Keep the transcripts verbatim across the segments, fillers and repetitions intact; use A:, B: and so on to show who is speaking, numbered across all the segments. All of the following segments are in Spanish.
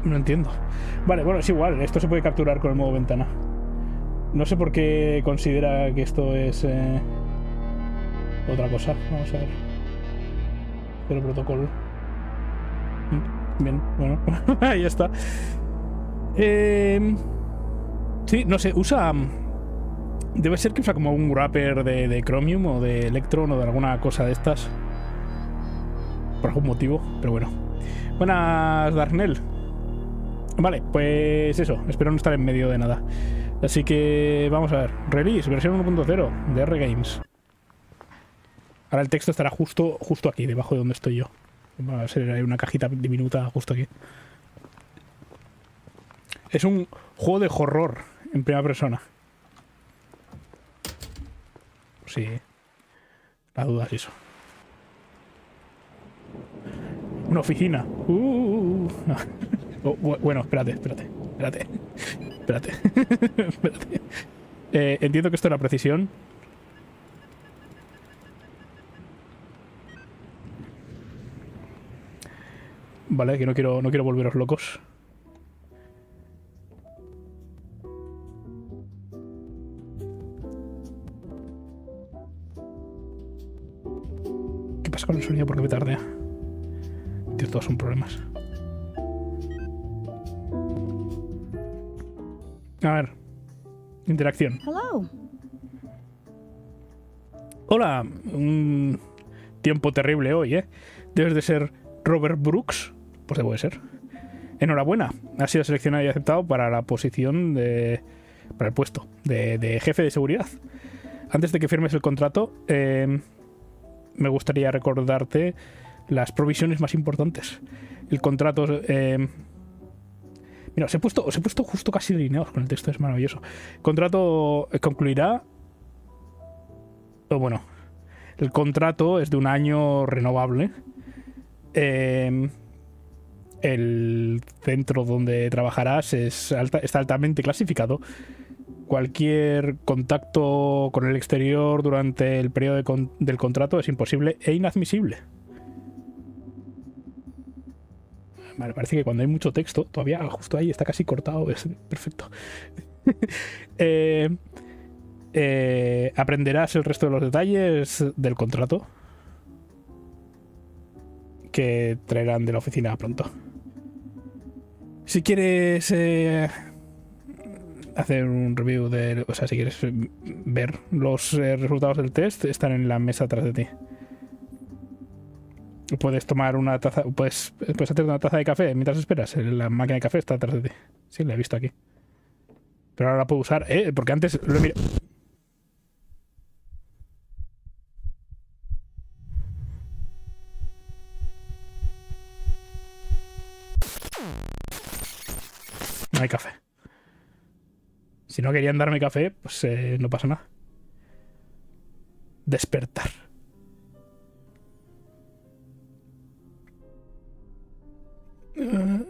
A: No entiendo. Vale, bueno, es igual. Esto se puede capturar con el modo ventana. No sé por qué considera que esto es eh, otra cosa. Vamos a ver. Pero protocolo. Bien, bueno. Ahí está. Eh, sí, no sé. Usa... Debe ser que usa como un wrapper de, de Chromium o de Electron o de alguna cosa de estas. Por algún motivo, pero bueno. Buenas, Darnell. Vale, pues eso. Espero no estar en medio de nada. Así que vamos a ver. Release, versión uno punto cero de R Games. Ahora el texto estará justo, justo aquí, debajo de donde estoy yo. Va a ser una cajita diminuta justo aquí. Es un juego de horror en primera persona. Sí. La duda es eso. Una oficina. Uh, no. Oh, bueno, espérate, espérate. Espérate. Espérate. Espérate. Eh, entiendo que esto era precisión. Vale, que no quiero, no quiero volveros locos. ¿Qué pasa con el sonido? ¿Por qué me tardea? Tío, todos son problemas. A ver. Interacción.
B: Hello.
A: Hola. Un tiempo terrible hoy, ¿eh? Debes de ser Robert Brooks. Pues debo de ser. Enhorabuena. Has sido seleccionado y aceptado para la posición de... para el puesto de, de jefe de seguridad. Antes de que firmes el contrato, eh, me gustaría recordarte las provisiones más importantes. El contrato... Eh, mira, os he, puesto, os he puesto justo casi alineados con el texto, es maravilloso. El contrato concluirá... Oh, bueno, el contrato es de un año renovable. Eh, el centro donde trabajarás es alta, está altamente clasificado. Cualquier contacto con el exterior durante el periodo de con, del contrato es imposible e inadmisible. Vale, parece que cuando hay mucho texto, todavía justo ahí está casi cortado, es perfecto. eh, eh, aprenderás el resto de los detalles del contrato que traerán de la oficina pronto. Si quieres eh, hacer un review de... O sea, si quieres ver los eh, resultados del test, están en la mesa atrás de ti. Puedes tomar una taza... Puedes, puedes hacer una taza de café mientras esperas. La máquina de café está atrás de ti. Sí, la he visto aquí. Pero ahora la puedo usar... Eh, porque antes lo he mirado... No hay café. Si no querían darme café, pues eh, no pasa nada. Despertar. Uh.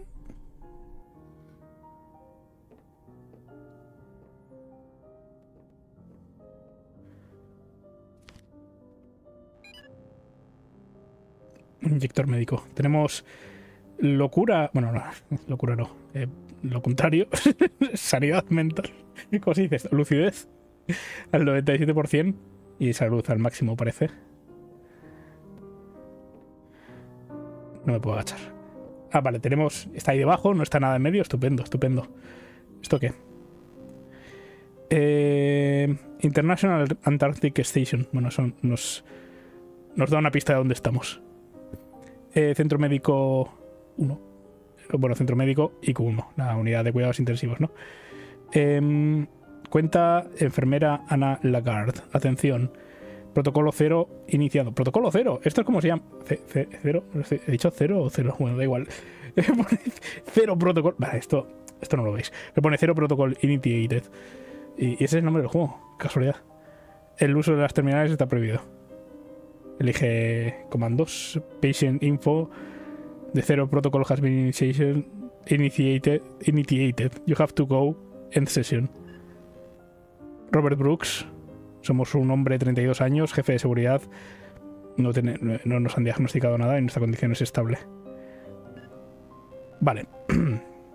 A: Inyector médico. Tenemos locura... Bueno, no, locura no. Eh, lo contrario. Sanidad mental. ¿Cómo se dice esto? Lucidez al noventa y siete por ciento y salud al máximo, parece. No me puedo agachar. Ah, vale, tenemos... Está ahí debajo, no está nada en medio. Estupendo, estupendo. ¿Esto qué? Eh, International Antarctic Station. Bueno, eso nos, nos da una pista de dónde estamos. Eh, centro médico uno. Bueno, centro médico I Q uno, la unidad de cuidados intensivos, ¿no? Eh, cuenta enfermera Ana Lagarde. Atención. Protocolo cero iniciado. Protocolo cero. Esto es como se llama. C C cero. ¿He dicho cero o cero? Bueno, da igual. Cero protocolo. Vale, esto, esto no lo veis. Le pone cero protocol initiated. Y, y ese es el nombre del juego. Casualidad. El uso de las terminales está prohibido. Elige comandos. Patient info. The zero protocol has been initiated. Initiated. Initiated. You have to go. End session. Robert Brooks. Somos un hombre de treinta y dos años, jefe de seguridad. No, tiene, no nos han diagnosticado nada y nuestra condición es estable. Vale.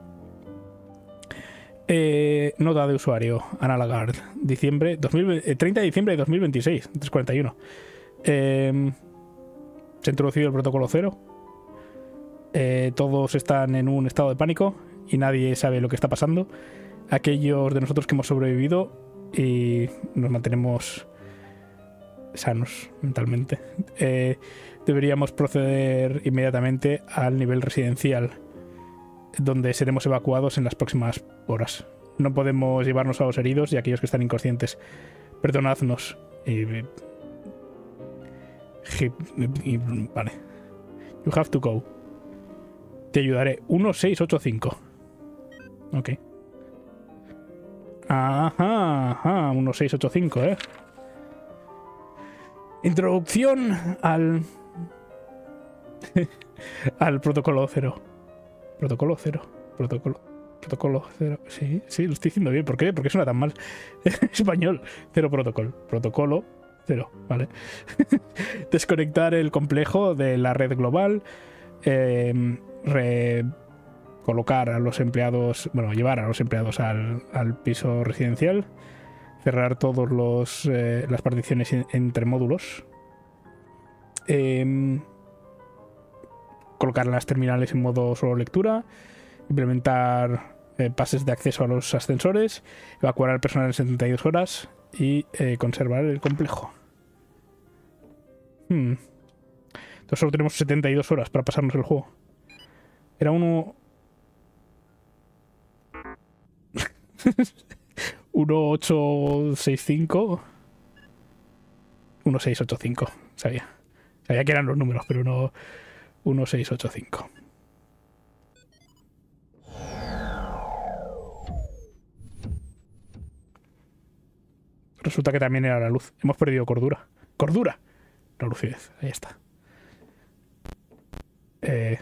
A: Eh, nota de usuario, Ana Lagarde, diciembre dos mil veinte, eh, treinta de diciembre de dos mil veintiséis, tres cuarenta y uno. Eh, se ha introducido el protocolo cero. Eh, todos están en un estado de pánico y nadie sabe lo que está pasando. Aquellos de nosotros que hemos sobrevivido y nos mantenemos sanos mentalmente, eh, deberíamos proceder inmediatamente al nivel residencial, donde seremos evacuados en las próximas horas. No podemos llevarnos a los heridos y a aquellos que están inconscientes. Perdonadnos. Y, y, y, vale. You have to go. Te ayudaré. uno seis ocho cinco. Ok. Ajá, ajá. uno seis ocho cinco, eh. Introducción al... al protocolo cero. Protocolo cero. Protocolo. Protocolo cero. Sí, sí, lo estoy diciendo bien. ¿Por qué? ¿Por qué suena tan mal? Español. Cero protocolo. Protocolo cero. Vale. Desconectar el complejo de la red global. Eh, recolocar a los empleados. Bueno, llevar a los empleados al, al piso residencial. Cerrar todos los eh, las particiones in, entre módulos. Eh, colocar las terminales en modo solo lectura. Implementar eh, pases de acceso a los ascensores. Evacuar al personal en setenta y dos horas. Y eh, conservar el complejo. Hmm. Entonces solo tenemos setenta y dos horas para pasarnos el juego. Era uno... uno ocho seis cinco. uno seis ocho cinco. Sabía. Sabía que eran los números, pero no... uno seis ocho cinco. Resulta que también era la luz. Hemos perdido cordura. ¡Cordura! La lucidez. Ahí está. Eh...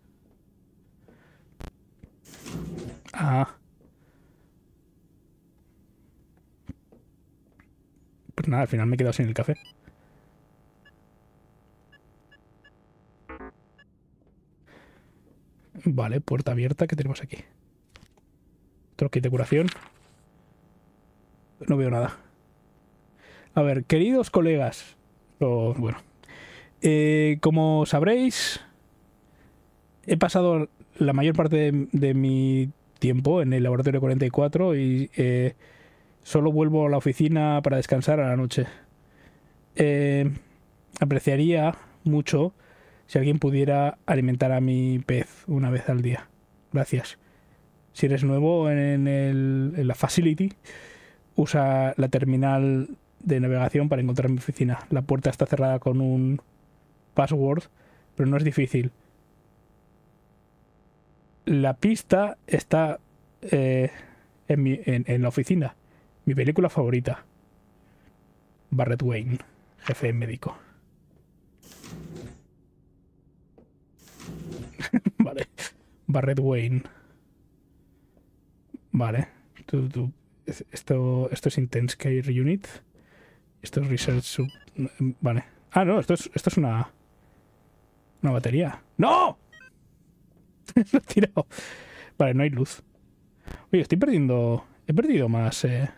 A: Ah... Pues nada, al final me he quedado sin el café. Vale, puerta abierta. ¿Qué tenemos aquí? Otro kit de curación. No veo nada. A ver, queridos colegas. O, bueno. Eh, como sabréis, he pasado la mayor parte de, de mi tiempo en el laboratorio cuarenta y cuatro y eh, solo vuelvo a la oficina para descansar a la noche. Eh, apreciaría mucho si alguien pudiera alimentar a mi pez una vez al día. Gracias. Si eres nuevo en, el, en la facility, usa la terminal de navegación para encontrar mi oficina. La puerta está cerrada con un password, pero no es difícil. La pista está eh, en, mi, en, en la oficina. Mi película favorita. Barrett Wayne, jefe médico. Vale. Barrett Wayne. Vale. Tú, tú. Esto, esto es Intense Care Unit. Esto es Research Sub... Vale. Ah, no, esto es, esto es una... Una batería. ¡No! Lo he tirado. Vale, no hay luz. Oye, estoy perdiendo... He perdido más, eh...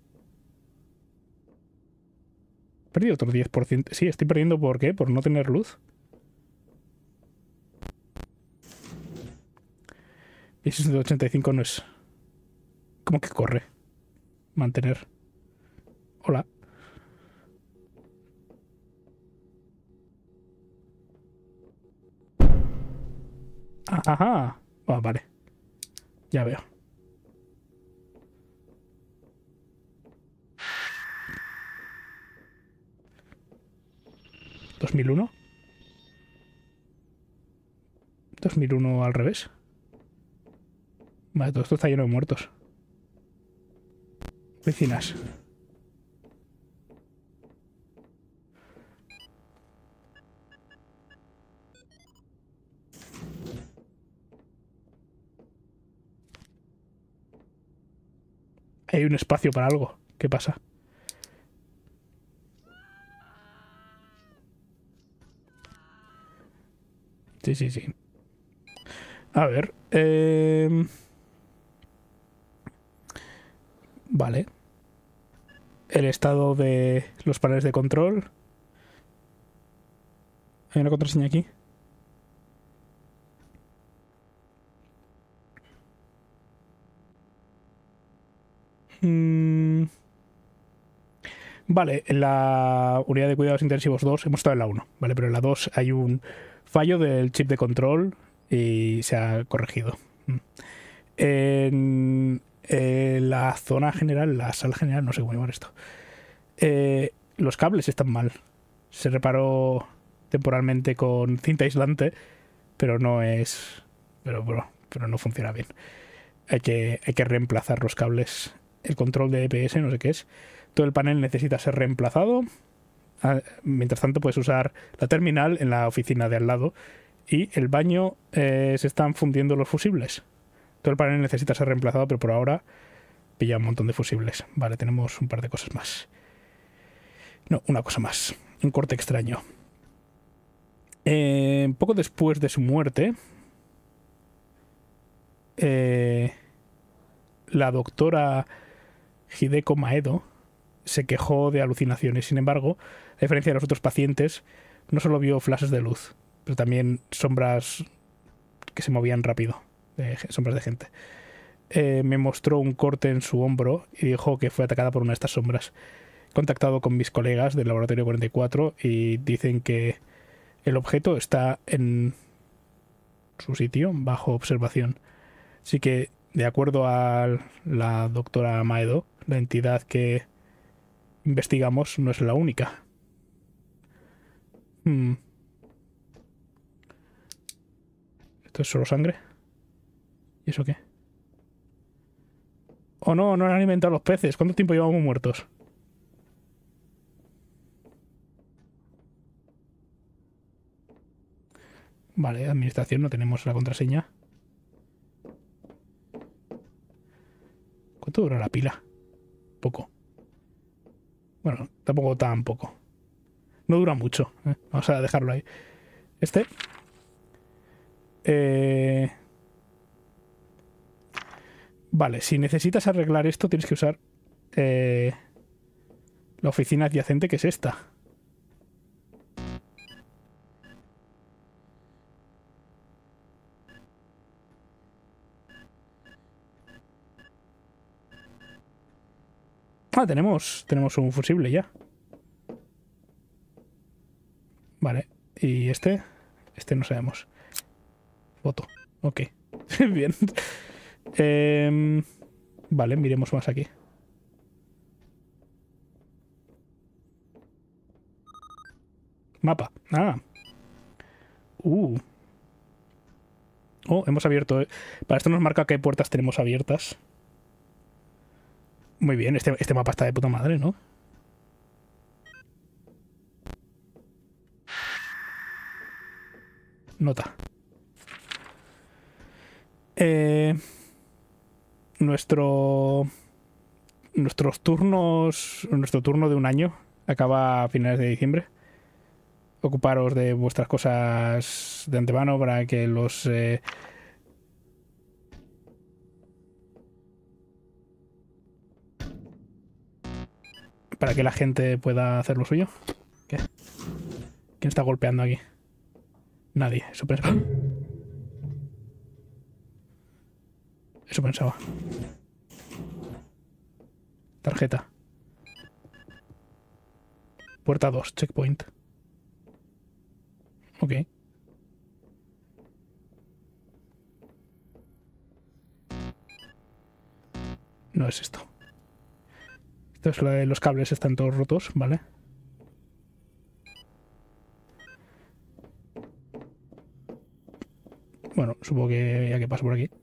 A: He perdido otro diez por ciento. Sí, estoy perdiendo, ¿por qué? Por no tener luz. Y sesenta ochenta y cinco no es... ¿Cómo que corre? Mantener. Hola. Ajá. Oh, vale. Ya veo. ¿dos mil uno? ¿dos mil uno al revés? Vale, todo esto está lleno de muertos. Vecinas. Hay un espacio para algo. ¿Qué pasa? Sí, sí, sí. A ver. Eh... Vale. El estado de los paneles de control. ¿Hay una contraseña aquí? Mm. Vale, en la unidad de cuidados intensivos dos hemos estado en la uno, ¿vale? Pero en la dos hay un fallo del chip de control y se ha corregido. En, en la zona general, la sala general, no sé cómo llamar esto. Eh, los cables están mal. Se reparó temporalmente con cinta aislante, pero no es... Pero, pero, pero no funciona bien. Hay que, hay que reemplazar los cables. El control de E P S, no sé qué es. Todo el panel necesita ser reemplazado. Mientras tanto puedes usar la terminal en la oficina de al lado. Y el baño, eh, se están fundiendo los fusibles. Todo el panel necesita ser reemplazado, pero por ahora pilla un montón de fusibles. Vale, tenemos un par de cosas más. No, una cosa más. Un corte extraño. Eh, poco después de su muerte, eh, la doctora Hideko Maedo se quejó de alucinaciones. Sin embargo, a diferencia de los otros pacientes, no solo vio flashes de luz, pero también sombras que se movían rápido, de, sombras de gente. Eh, me mostró un corte en su hombro y dijo que fue atacada por una de estas sombras. He contactado con mis colegas del laboratorio cuarenta y cuatro y dicen que el objeto está en su sitio, bajo observación. Así que, de acuerdo a la doctora Maedo, la entidad que investigamos no es la única. Hmm. ¿Esto es solo sangre? ¿Y eso qué? Oh no, no han alimentado los peces. ¿Cuánto tiempo llevamos muertos? Vale, administración, no tenemos la contraseña. ¿Cuánto dura la pila? Poco. Bueno, tampoco tan poco. No dura mucho, ¿eh? Vamos a dejarlo ahí. Este. Eh... Vale, si necesitas arreglar esto tienes que usar eh... la oficina adyacente, que es esta. Ah, tenemos, tenemos un fusible ya. Vale, y este, este no sabemos. Foto, ok. Bien. Eh, vale, miremos más aquí. Mapa. Ah. Uh. Oh, hemos abierto. Para esto nos marca qué puertas tenemos abiertas. Muy bien, este, este mapa está de puta madre, ¿no? Nota. Eh, nuestro... Nuestros turnos... Nuestro turno de un año acaba a finales de diciembre. Ocuparos de vuestras cosas de antemano para que los... Eh, para que la gente pueda hacer lo suyo. ¿Qué? ¿Quién está golpeando aquí? Nadie, eso pensaba. Eso pensaba. Tarjeta. Puerta dos, checkpoint. Ok. No es esto. Esto es lo de los cables, están todos rotos, ¿vale? Bueno, supongo que ya que paso por aquí.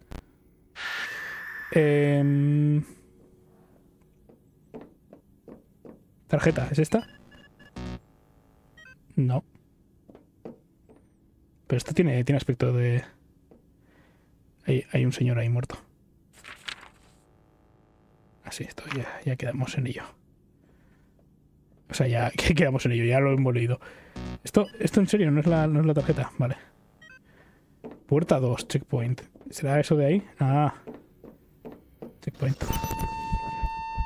A: Eh... Tarjeta, ¿es esta? No. Pero esto tiene, tiene aspecto de... Hay, hay un señor ahí muerto. Así, esto ya, ya quedamos en ello. O sea, ya que quedamos en ello, ya lo hemos leído. Esto, esto en serio, no es la, no es la tarjeta. Vale. Puerta dos, checkpoint. ¿Será eso de ahí? Ah. Checkpoint.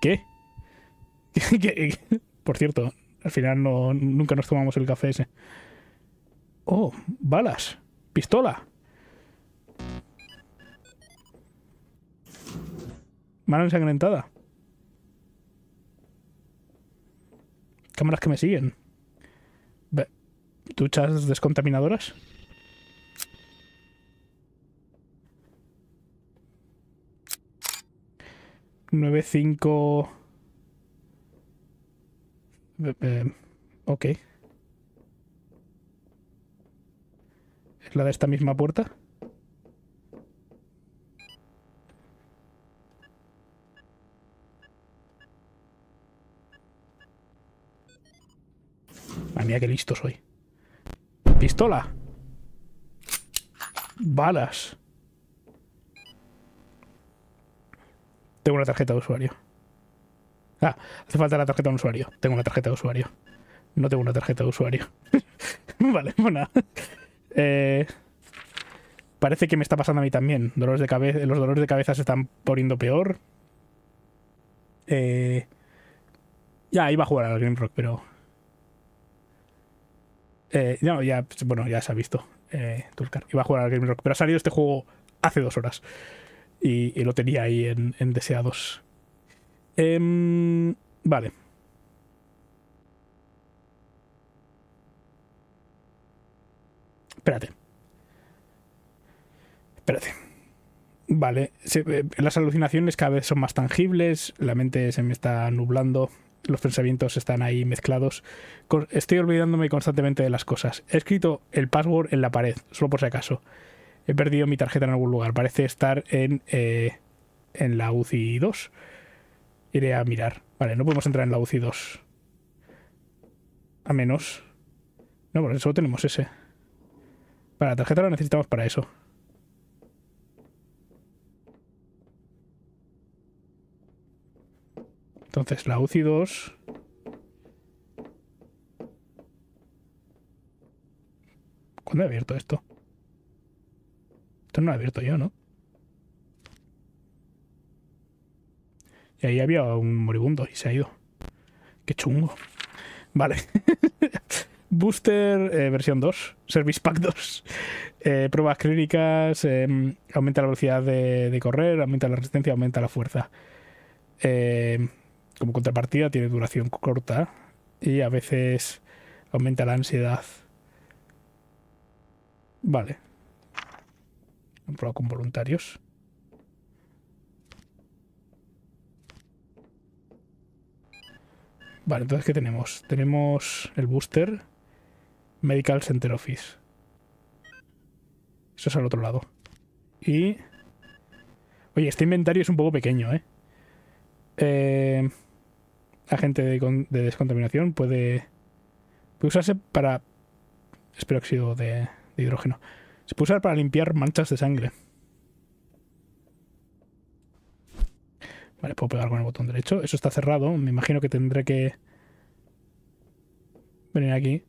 A: ¿Qué? ¿Qué? ¿Qué? Por cierto, al final no, nunca nos tomamos el café ese. Oh, balas. Pistola. Mano ensangrentada. Cámaras que me siguen. Duchas descontaminadoras. nueve cinco. Eh, eh, ok. ¿Es la de esta misma puerta? Madre mía, qué listo soy. Pistola. Balas. Tengo una tarjeta de usuario. Ah, hace falta la tarjeta de usuario. Tengo una tarjeta de usuario. No tengo una tarjeta de usuario. Vale, bueno. Eh, parece que me está pasando a mí también. Dolores de cabeza, los dolores de cabeza se están poniendo peor. Eh, ya iba a jugar al Grimrock, pero... Eh, no, ya, bueno, ya se ha visto. Eh, Tulkar. Iba a jugar al Grimrock, pero ha salido este juego hace dos horas. Y, y lo tenía ahí en, en deseados. Eh, vale. Espérate. Espérate. Vale. Se, eh, las alucinaciones cada vez son más tangibles. La mente se me está nublando. Los pensamientos están ahí mezclados. Estoy olvidándome constantemente de las cosas. He escrito el password en la pared, solo por si acaso. He perdido mi tarjeta en algún lugar. Parece estar en, eh, en la U C I dos. Iré a mirar. Vale, no podemos entrar en la U C I dos. A menos... No, porque solo tenemos ese. Para la tarjeta la necesitamos para eso. Entonces, la U C I dos... ¿Cuándo he abierto esto? Esto no lo he abierto yo, ¿no? Y ahí había un moribundo y se ha ido. Qué chungo. Vale. Booster eh, versión dos. Service Pack dos. Eh, pruebas clínicas. Eh, aumenta la velocidad de, de correr. Aumenta la resistencia. Aumenta la fuerza. Eh, como contrapartida tiene duración corta. Y a veces aumenta la ansiedad. Vale. Han probado con voluntarios. Vale, entonces ¿qué tenemos? Tenemos el booster Medical Center Office. Eso es al otro lado. Y... Oye, este inventario es un poco pequeño, ¿eh? eh agente de, de descontaminación puede... Puede usarse para... Es peróxido de, de hidrógeno. Se puede usar para limpiar manchas de sangre. Vale, puedo pegar con el botón derecho. Eso está cerrado. Me imagino que tendré que venir aquí.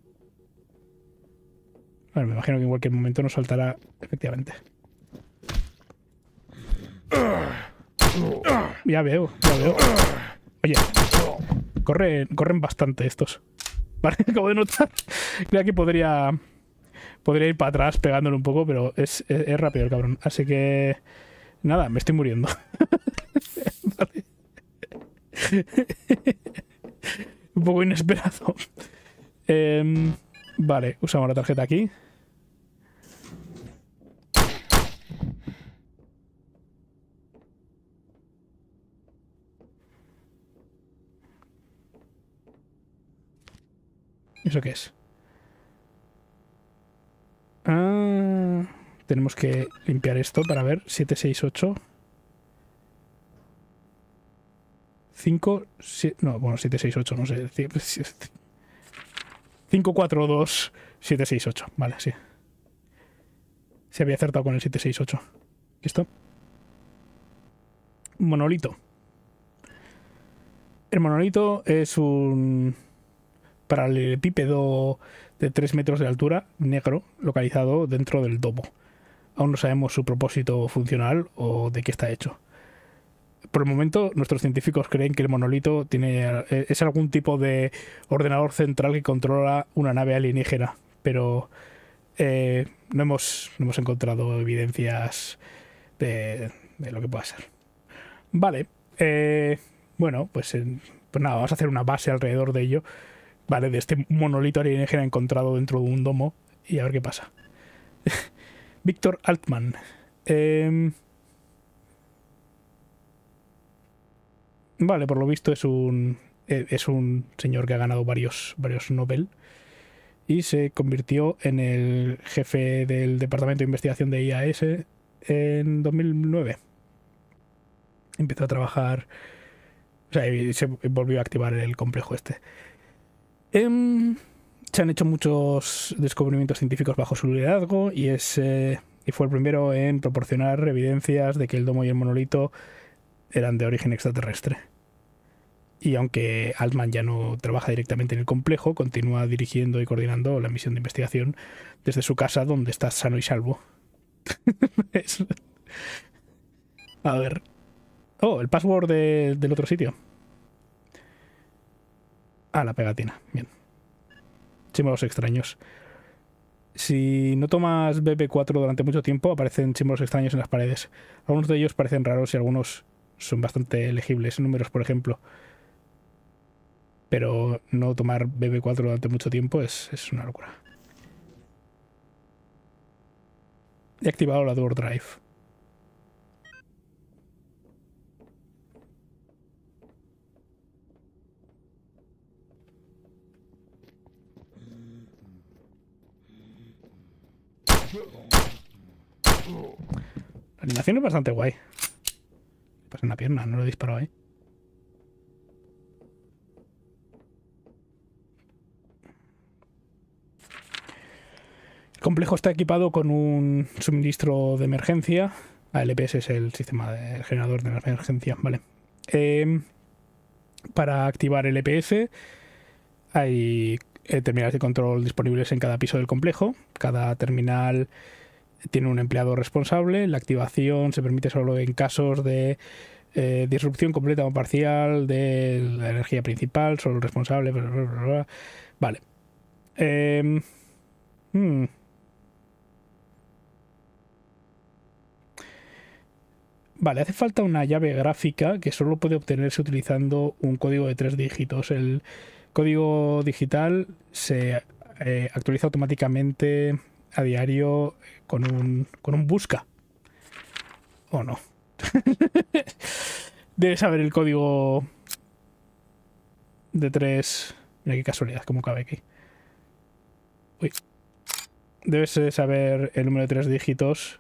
A: Bueno, me imagino que en cualquier momento nos saltará, efectivamente. Ya veo, ya veo. Oye, corren, corren bastante estos. Vale, acabo de notar. Creo que podría... Podría ir para atrás pegándole un poco, pero es, es, es rápido el cabrón. Así que... Nada, me estoy muriendo. Vale. Un poco inesperado. Eh, vale, usamos la tarjeta aquí. ¿Eso qué es? Ah, tenemos que limpiar esto para ver. siete seis ocho. cinco, siete, no, bueno, siete seis ocho, no sé. cinco cuatro dos siete seis ocho. Vale, sí. Se había acertado con el siete seis ocho. ¿Listo? Monolito. El monolito es un paralelepípedo de tres metros de altura, negro, localizado dentro del domo. Aún no sabemos su propósito funcional o de qué está hecho. por el momento, nuestros científicos creen que el monolito tiene es algún tipo de ordenador central que controla una nave alienígena, pero eh, no, hemos, no hemos encontrado evidencias de, de lo que pueda ser. Vale, eh, bueno, pues, eh, pues nada, vamos a hacer una base alrededor de ello, vale, de este monolito alienígena encontrado dentro de un domo y a ver qué pasa. Víctor Altman. Eh, Vale, por lo visto es un es un señor que ha ganado varios varios Nobel y se convirtió en el jefe del Departamento de Investigación de I A S en dos mil nueve. Empezó a trabajar, o sea, y se volvió a activar el complejo este. Eh, se han hecho muchos descubrimientos científicos bajo su liderazgo y es eh, y fue el primero en proporcionar evidencias de que el domo y el monolito eran de origen extraterrestre. Y aunque Altman ya no trabaja directamente en el complejo, continúa dirigiendo y coordinando la misión de investigación desde su casa, donde está sano y salvo. Es... A ver. Oh, el password de, del otro sitio. Ah, la pegatina. Bien. Símbolos extraños. Si no tomas B B cuatro durante mucho tiempo, aparecen símbolos extraños en las paredes. Algunos de ellos parecen raros y algunos son bastante legibles, números por ejemplo, pero no tomar B B cuatro durante mucho tiempo es, es una locura. He activado la Door Drive. La animación es bastante guay. Pasa en la pierna, no lo he disparado ahí. El complejo está equipado con un suministro de emergencia. Ah, el E P S es el sistema de el generador de emergencia, vale. Eh, para activar el E P S hay eh, terminales de control disponibles en cada piso del complejo. Cada terminal tiene un empleado responsable. La activación se permite solo en casos de eh, disrupción completa o parcial de la energía principal, solo el responsable. Bla, bla, bla, bla. Vale. Eh, hmm. Vale, hace falta una llave gráfica que solo puede obtenerse utilizando un código de tres dígitos. El código digital se eh, actualiza automáticamente a diario con un, con un busca. ¿O no? Debes saber el código de tres... Mira qué casualidad, cómo cabe aquí. Uy. Debes saber el número de tres dígitos.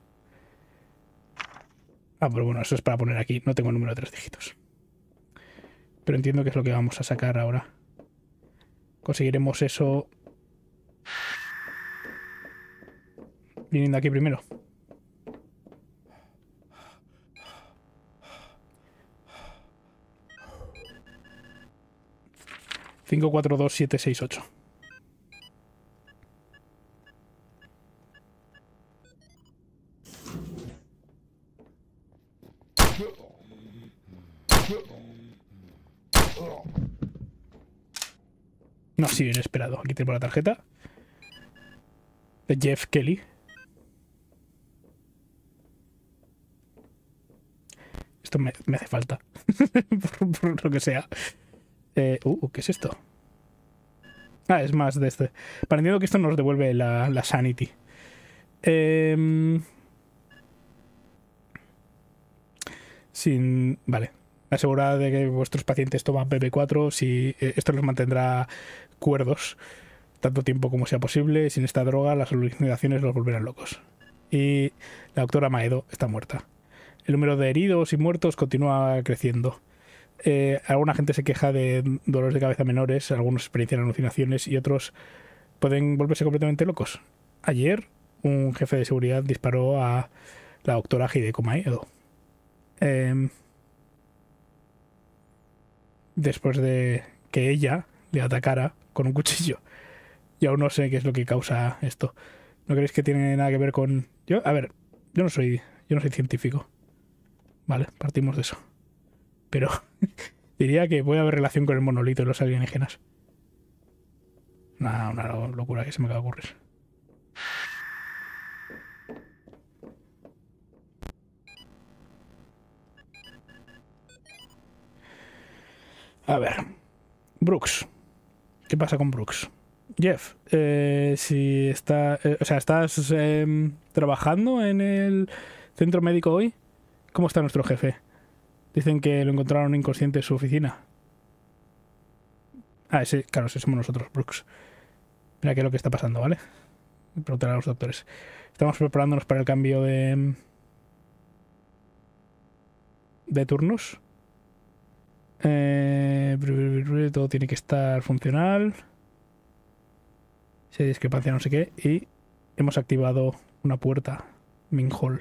A: Ah, pero bueno, eso es para poner aquí. No tengo el número de tres dígitos. Pero entiendo que es lo que vamos a sacar ahora. Conseguiremos eso viniendo aquí primero. cinco cuatro dos siete seis ocho. No ha sido inesperado. Aquí tenemos la tarjeta de Jeff Kelly. Esto me, me hace falta. por, por lo que sea. Eh, uh, ¿qué es esto? Ah, es más de este. Para entiendo que esto nos devuelve la, la Sanity. Eh, sin... Vale. Asegurad de que vuestros pacientes toman B B cuatro. Si eh, esto los mantendrá cuerdos tanto tiempo como sea posible. Sin esta droga, las alucinaciones los volverán locos. Y la doctora Maedo está muerta. El número de heridos y muertos continúa creciendo. Eh, alguna gente se queja de dolores de cabeza menores, algunos experiencian alucinaciones y otros pueden volverse completamente locos. Ayer, un jefe de seguridad disparó a la doctora Hideko Maedo. Eh, después de que ella le atacara con un cuchillo. Y aún no sé qué es lo que causa esto. ¿No creéis que tiene nada que ver con...? Yo, a ver, yo no soy, yo no soy científico. Vale, partimos de eso. pero diría que puede haber relación con el monolito y los alienígenas. Una, una locura que se me acaba de ocurrir. A ver. Brooks. ¿Qué pasa con Brooks? Jeff, eh, si está, eh, o sea, ¿estás eh, trabajando en el centro médico hoy? ¿Cómo está nuestro jefe? Dicen que lo encontraron inconsciente en su oficina. Ah, ese, claro, ese somos nosotros, Brooks. Mira qué es lo que está pasando, ¿vale? Preguntar a los doctores. Estamos preparándonos para el cambio de... de turnos. Eh, todo tiene que estar funcional. Si hay discrepancia, no sé qué. Y hemos activado una puerta. Minhole.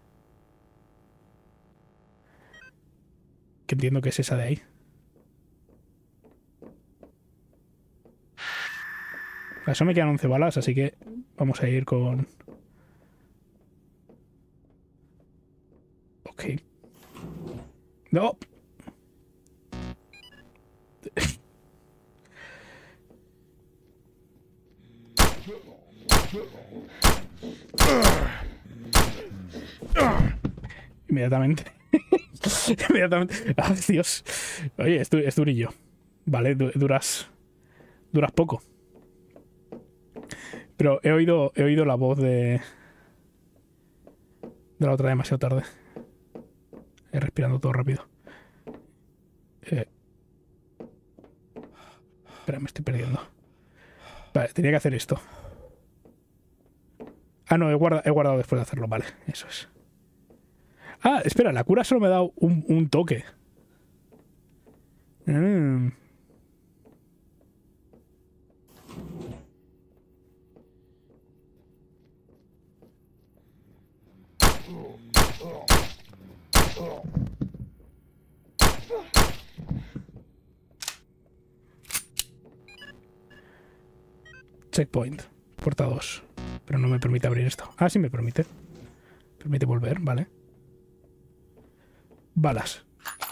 A: Que entiendo que es esa de ahí. A eso me quedan once balas, así que vamos a ir con... Ok. ¡No! Inmediatamente. Inmediatamente. ¡Ah, Dios! Oye, es, du es durillo. Vale, du duras... Duras poco. Pero he oído, he oído la voz de... De la otra demasiado tarde. Eh, respirando todo rápido. Eh... Espera, me estoy perdiendo. Vale, tenía que hacer esto. Ah, no, he guardado, he guardado después de hacerlo. Vale, eso es. Ah, espera, la cura solo me ha dado un, un toque. Mm. Checkpoint. Puerta dos. Pero no me permite abrir esto. Ah, sí me permite. Permite volver, vale. Balas.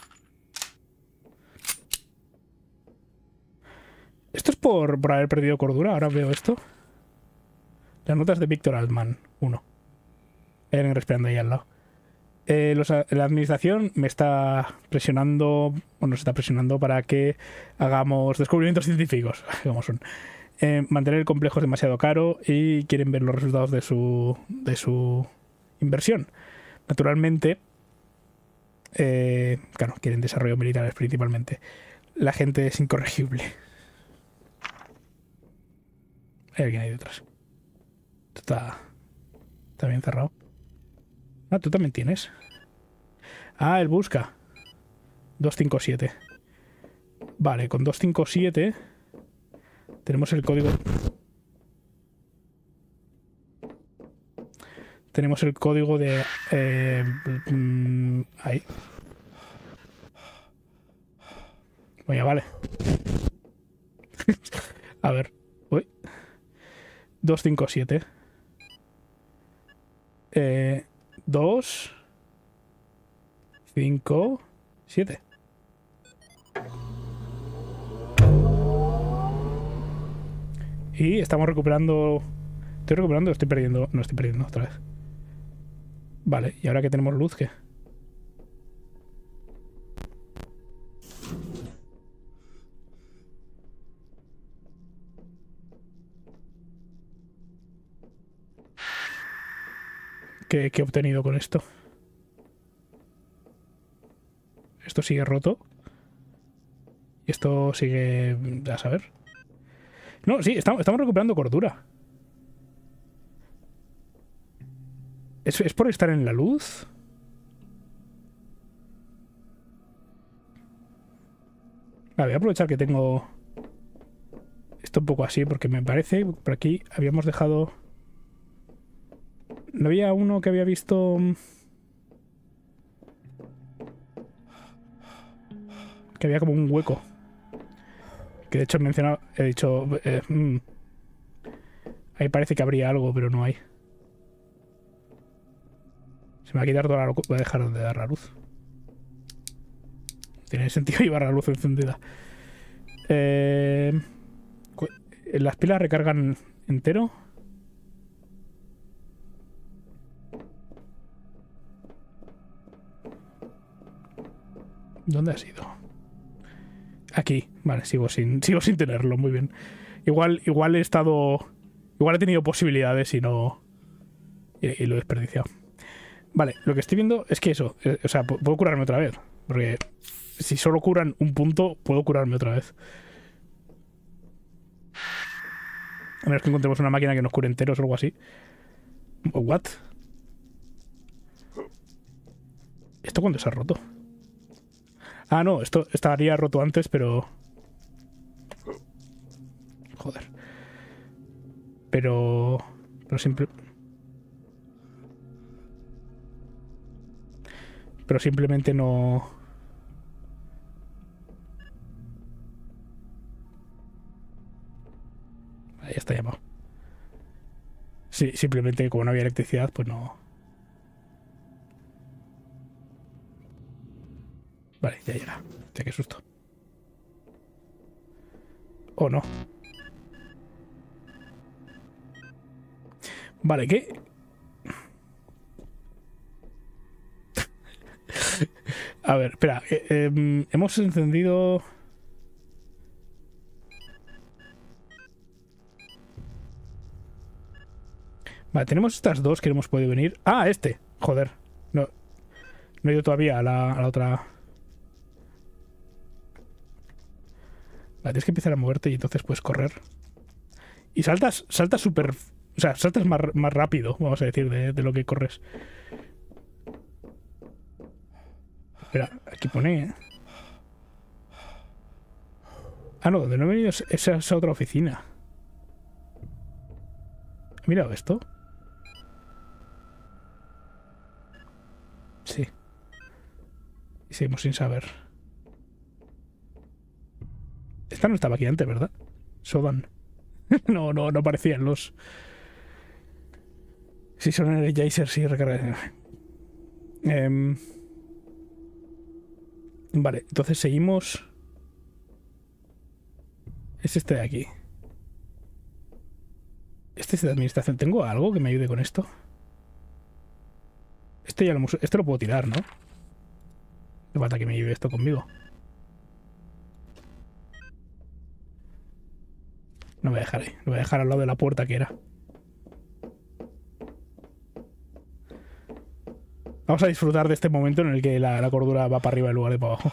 A: Esto es por, por haber perdido cordura. Ahora veo esto. Las notas de Víctor Altman. Uno. Hay alguien respirando ahí al lado. Eh, los, la administración me está presionando, o nos está presionando para que hagamos descubrimientos científicos, como son. Eh, mantener el complejo es demasiado caro y quieren ver los resultados de su, de su inversión. Naturalmente, eh, claro, quieren desarrollo militares principalmente. La gente es incorregible. Hay alguien ahí detrás. Esto está, está bien cerrado. Ah, tú también tienes. Ah, él busca. doscientos cincuenta y siete. Vale, con doscientos cincuenta y siete tenemos el código. Tenemos el código de... Eh, mm, ahí. Oye, vale. A ver. Uy. doscientos cincuenta y siete. Eh... dos, cinco, siete. Y estamos recuperando... Estoy recuperando, estoy perdiendo... No estoy perdiendo otra vez. Vale, y ahora que tenemos luz, ¿qué? ¿Qué, qué he obtenido con esto? Esto sigue roto. Y esto sigue... A saber. No, sí, estamos, estamos recuperando cordura. ¿Es, ¿Es por estar en la luz? Vale, voy a aprovechar que tengo... Esto un poco así, porque me parece... Por aquí habíamos dejado... ¿No había uno que había visto...? Que había como un hueco. Que de hecho he mencionado... He dicho... Eh, mm, ahí parece que habría algo, pero no hay. Se me va a quitar toda la luz. Voy a dejar de dar la luz. tiene sentido llevar la luz encendida. Eh, ¿Las pilas recargan entero? ¿Dónde has ido? Aquí. Vale, sigo sin, sigo sin tenerlo. Muy bien. Igual, igual he estado... Igual he tenido posibilidades y no... Y, y lo he desperdiciado. Vale, lo que estoy viendo es que eso... Eh, o sea, puedo curarme otra vez. Porque si solo curan un punto, puedo curarme otra vez. A menos que encontremos una máquina que nos cure enteros o algo así. ¿What? ¿Esto cuándo se ha roto? Ah, no, esto estaría roto antes, pero... Joder. Pero... Pero simple... Pero simplemente no... Ahí está llamado. Sí, simplemente como no había electricidad, pues no... Vale, ya llega. Ya, qué susto. Oh, no. Vale, ¿qué? A ver, espera. Eh, eh, hemos encendido... Vale, tenemos estas dos que no hemos podido venir. Ah, este. Joder. No, no he ido todavía a la, a la otra... Vale, tienes que empezar a moverte y entonces puedes correr. Y saltas, saltas súper... O sea, saltas más, más rápido, vamos a decir, de, de lo que corres. Espera, aquí pone... ¿eh? Ah, no, donde no he venido es esa, esa otra oficina. ¿Has mirado esto? Sí. Y seguimos sin saber. Esta no estaba aquí antes, ¿verdad? Sodan. no, no, no parecían los... Si son energizers, sí, recarga. Eh... Vale, entonces seguimos... Es este de aquí. Este es de administración. ¿Tengo algo que me ayude con esto? Este ya lo hemos... Este lo puedo tirar, ¿no? No falta que me lleve esto conmigo. No me dejaré. Lo voy a dejar al lado de la puerta que era. Vamos a disfrutar de este momento en el que la, la cordura va para arriba en lugar de para abajo.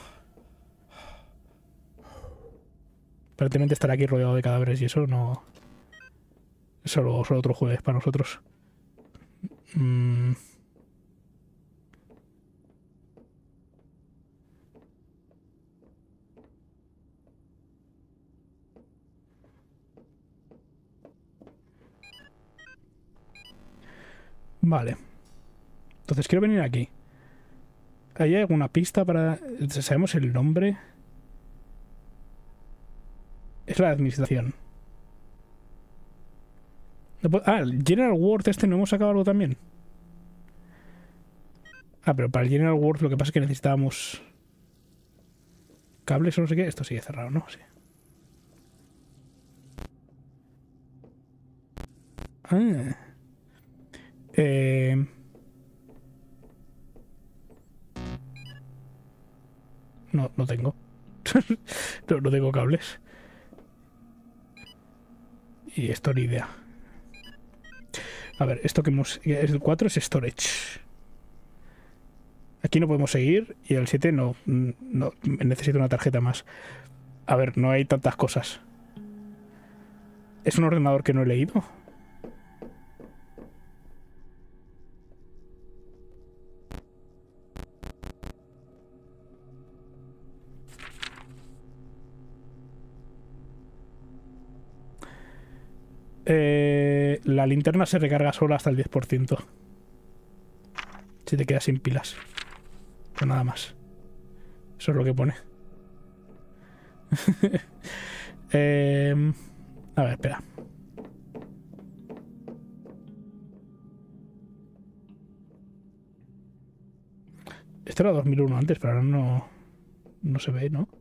A: Aparentemente estar aquí rodeado de cadáveres y eso no... Es solo, solo otro jueves para nosotros. Mm. Vale. Entonces quiero venir aquí. ¿Hay alguna pista para...? ¿Sabemos el nombre? Es la administración. Ah, el General Ward este no hemos sacado algo también. Ah, pero para el General Ward lo que pasa es que necesitábamos... Cables o no sé qué. Esto sigue cerrado, ¿no? Sí. Ah. Eh... No, no tengo. no, no tengo cables. Y esto ni idea. A ver, esto que hemos... El cuatro es storage. Aquí no podemos seguir. Y el siete no, no... Necesito una tarjeta más. A ver, no hay tantas cosas. ¿Es un ordenador que no he leído? Eh, la linterna se recarga sola hasta el diez por ciento. Si te quedas sin pilas. Pues nada más. Eso es lo que pone. eh, a ver, espera. Esto era dos mil uno antes, pero ahora no... no se ve, ¿no?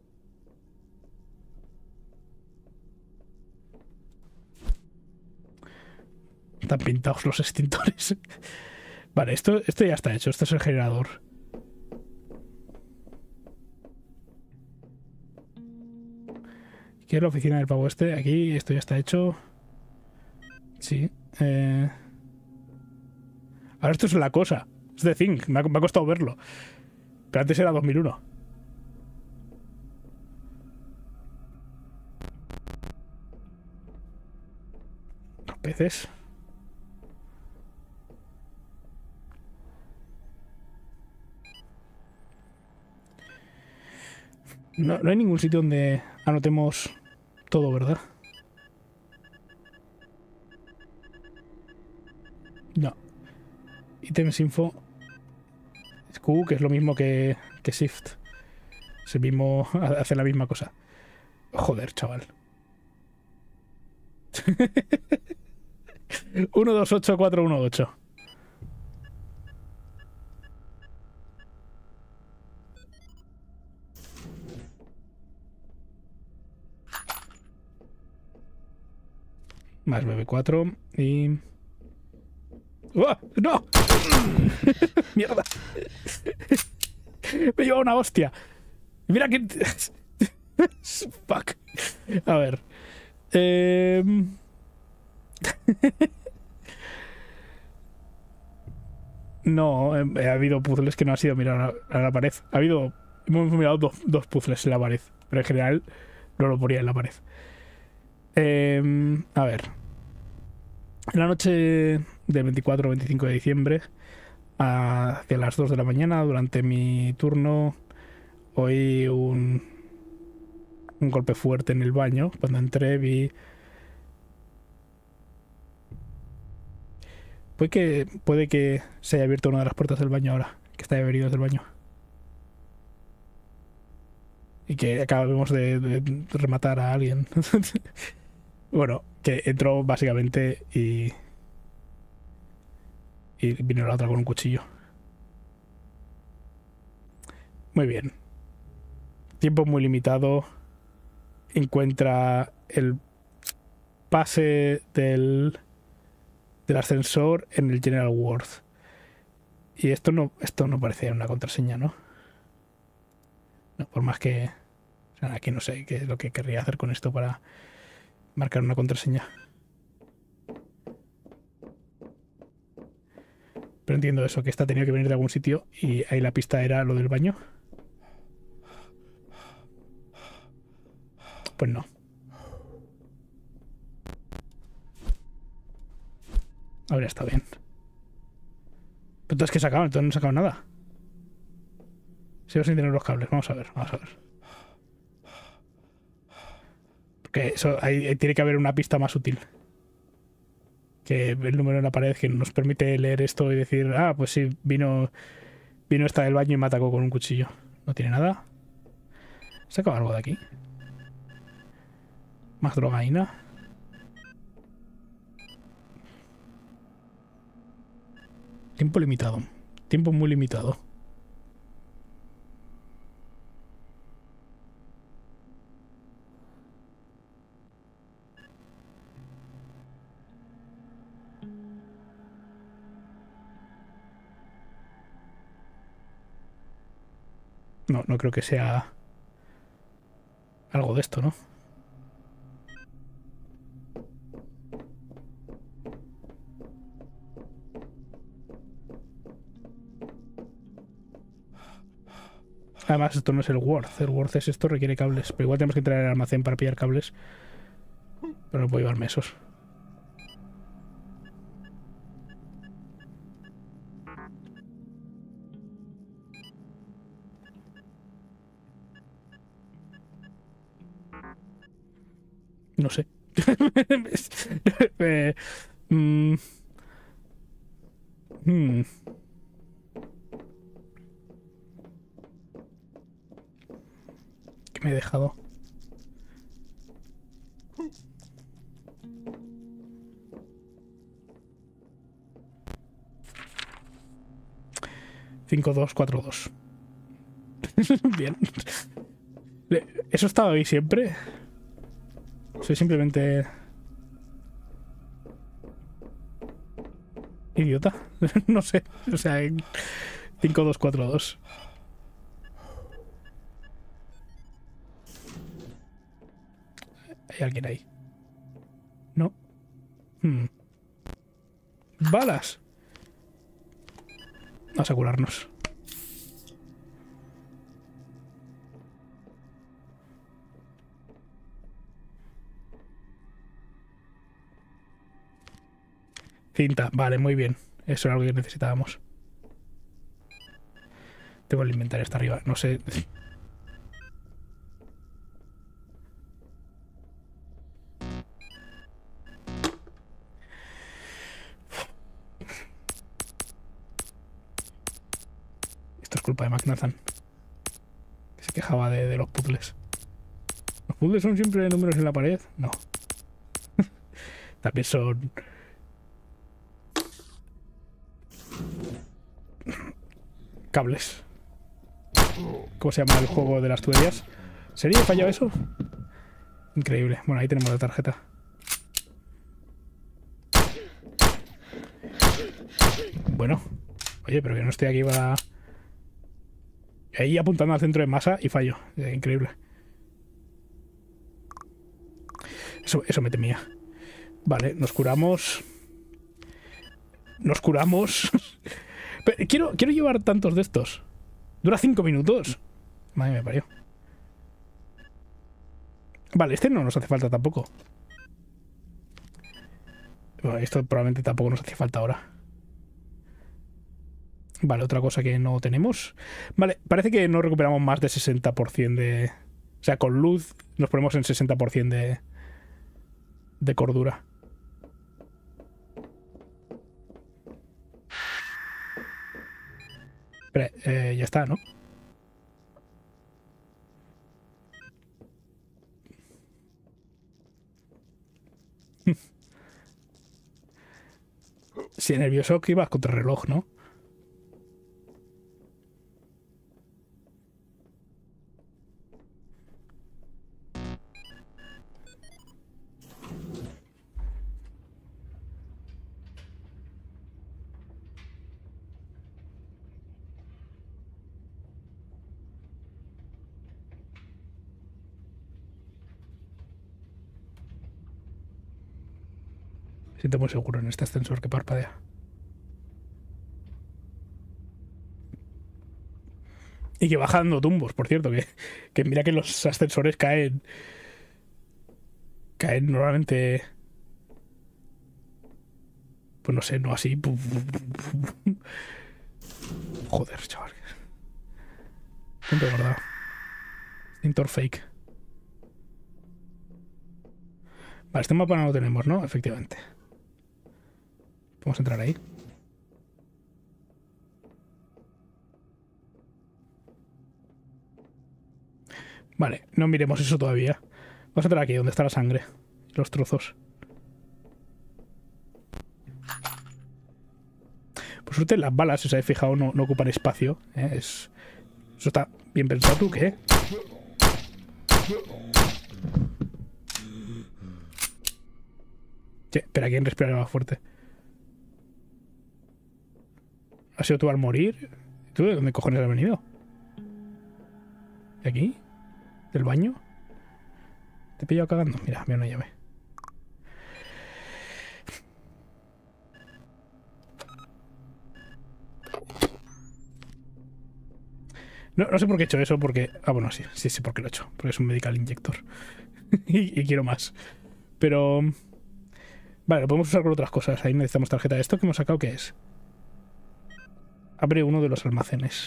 A: Están pintados los extintores. Vale, esto, esto ya está hecho. Este es el generador. Aquí es la oficina del pavo este. Aquí esto ya está hecho. Sí. Eh... Ahora esto es la cosa. Es The Thing. Me ha, me ha costado verlo. Pero antes era dos mil uno. Los peces. No, no hay ningún sitio donde anotemos todo, ¿verdad? No. Items info. Q, que es lo mismo que, que Shift. Es el mismo. Hace la misma cosa. Joder, chaval. uno dos ocho cuatro uno ocho. Más B B cuatro y... ¡Oh! ¡No! ¡Mierda! Me lleva una hostia. Mira que... Fuck. A ver. Eh... No, eh, ha habido puzzles que no ha sido mirar a, a la pared. Ha habido... Hemos mirado dos, dos puzzles en la pared. Pero en general no lo ponía en la pared. Eh, a ver. En la noche del veinticuatro o veinticinco de diciembre, hacia las dos de la mañana, durante mi turno, oí un, un golpe fuerte en el baño. Cuando entré vi... Puede que, puede que se haya abierto una de las puertas del baño ahora, que está venido del baño. Y que acabamos de, de rematar a alguien. Bueno, que entró básicamente y... Y vino la otra con un cuchillo. Muy bien. Tiempo muy limitado. Encuentra el pase del... del ascensor en el General Ward. Y esto no, esto no parece una contraseña, ¿no? No, por más que... O sea, aquí no sé qué es lo que querría hacer con esto para marcar una contraseña. Pero entiendo eso, que esta tenía que venir de algún sitio y ahí la pista era lo del baño. Pues no. Ahora está bien. Pero entonces, ¿qué he sacado? Entonces no he sacado nada. Sigo sin tener los cables. Vamos a ver, vamos a ver. Porque eso, ahí, ahí tiene que haber una pista más útil. Que el número en la pared que nos permite leer esto y decir, ah, pues sí, vino, vino esta del baño y me atacó con un cuchillo. No tiene nada. ¿He sacado algo de aquí? Más drogaína. Tiempo limitado. Tiempo muy limitado. No, no creo que sea algo de esto, ¿no? Además, esto no es el Word. El Word es esto, requiere cables. Pero igual tenemos que entrar al almacén para pillar cables. Pero no puedo llevarme esos. No sé. eh, mm, mm. ¿Qué me he dejado? cinco dos cuatro dos. Bien. ¿Eso estaba ahí siempre? Soy simplemente... idiota. No sé. O sea, cinco dos cuatro dos. ¿Hay alguien ahí? No. Hmm. Balas. Vamos a curarnos. Cinta, vale, muy bien. Eso era algo que necesitábamos. Tengo el inventario hasta arriba, no sé. Esto es culpa de McNathan, que se quejaba de, de los puzzles. ¿Los puzzles son siempre números en la pared? No. También son... cables. ¿Cómo se llama el juego de las tuberías? ¿Sería he fallado eso? Increíble. Bueno, ahí tenemos la tarjeta. Bueno. Oye, pero que no estoy aquí para... ahí apuntando al centro de masa y fallo. Increíble. Eso, eso me temía. Vale, nos curamos. Nos curamos. Pero quiero, quiero llevar tantos de estos. Dura cinco minutos. Madre mía, me parió. Vale, este no nos hace falta tampoco. Bueno, esto probablemente tampoco nos hace falta ahora. Vale, otra cosa que no tenemos. Vale, parece que no recuperamos más de sesenta por ciento de... O sea, con luz nos ponemos en sesenta por ciento de... de cordura. Espera, eh, ya está, ¿no? Si nervioso que ibas contra el reloj, ¿no? Me siento muy seguro en este ascensor que parpadea. Y que va dando tumbos, por cierto, que, que mira que los ascensores caen... caen normalmente... pues no sé, no así. Joder, chaval. Punto de verdad. Extintor fake. Vale, este mapa no lo tenemos, ¿no? Efectivamente. Vamos a entrar ahí. Vale, no miremos eso todavía. Vamos a entrar aquí, donde está la sangre. Los trozos. Por suerte las balas, si os habéis fijado, no, no ocupan espacio. ¿eh? Es... Eso está bien pensado. ¿Tú qué? Sí, espera, ¿quién respira más fuerte? ¿Has sido tú al morir? ¿Tú de dónde cojones has venido? ¿De aquí? ¿Del baño? ¿Te he pillado cagando? Mira, mira una llave. No, no sé por qué he hecho eso, porque... Ah, bueno, sí, sí, sí, porque lo he hecho. Porque es un medical injector. y, y quiero más. Pero... Vale, lo podemos usar con otras cosas. Ahí necesitamos tarjeta. ¿Esto que hemos sacado qué es? Abre uno de los almacenes.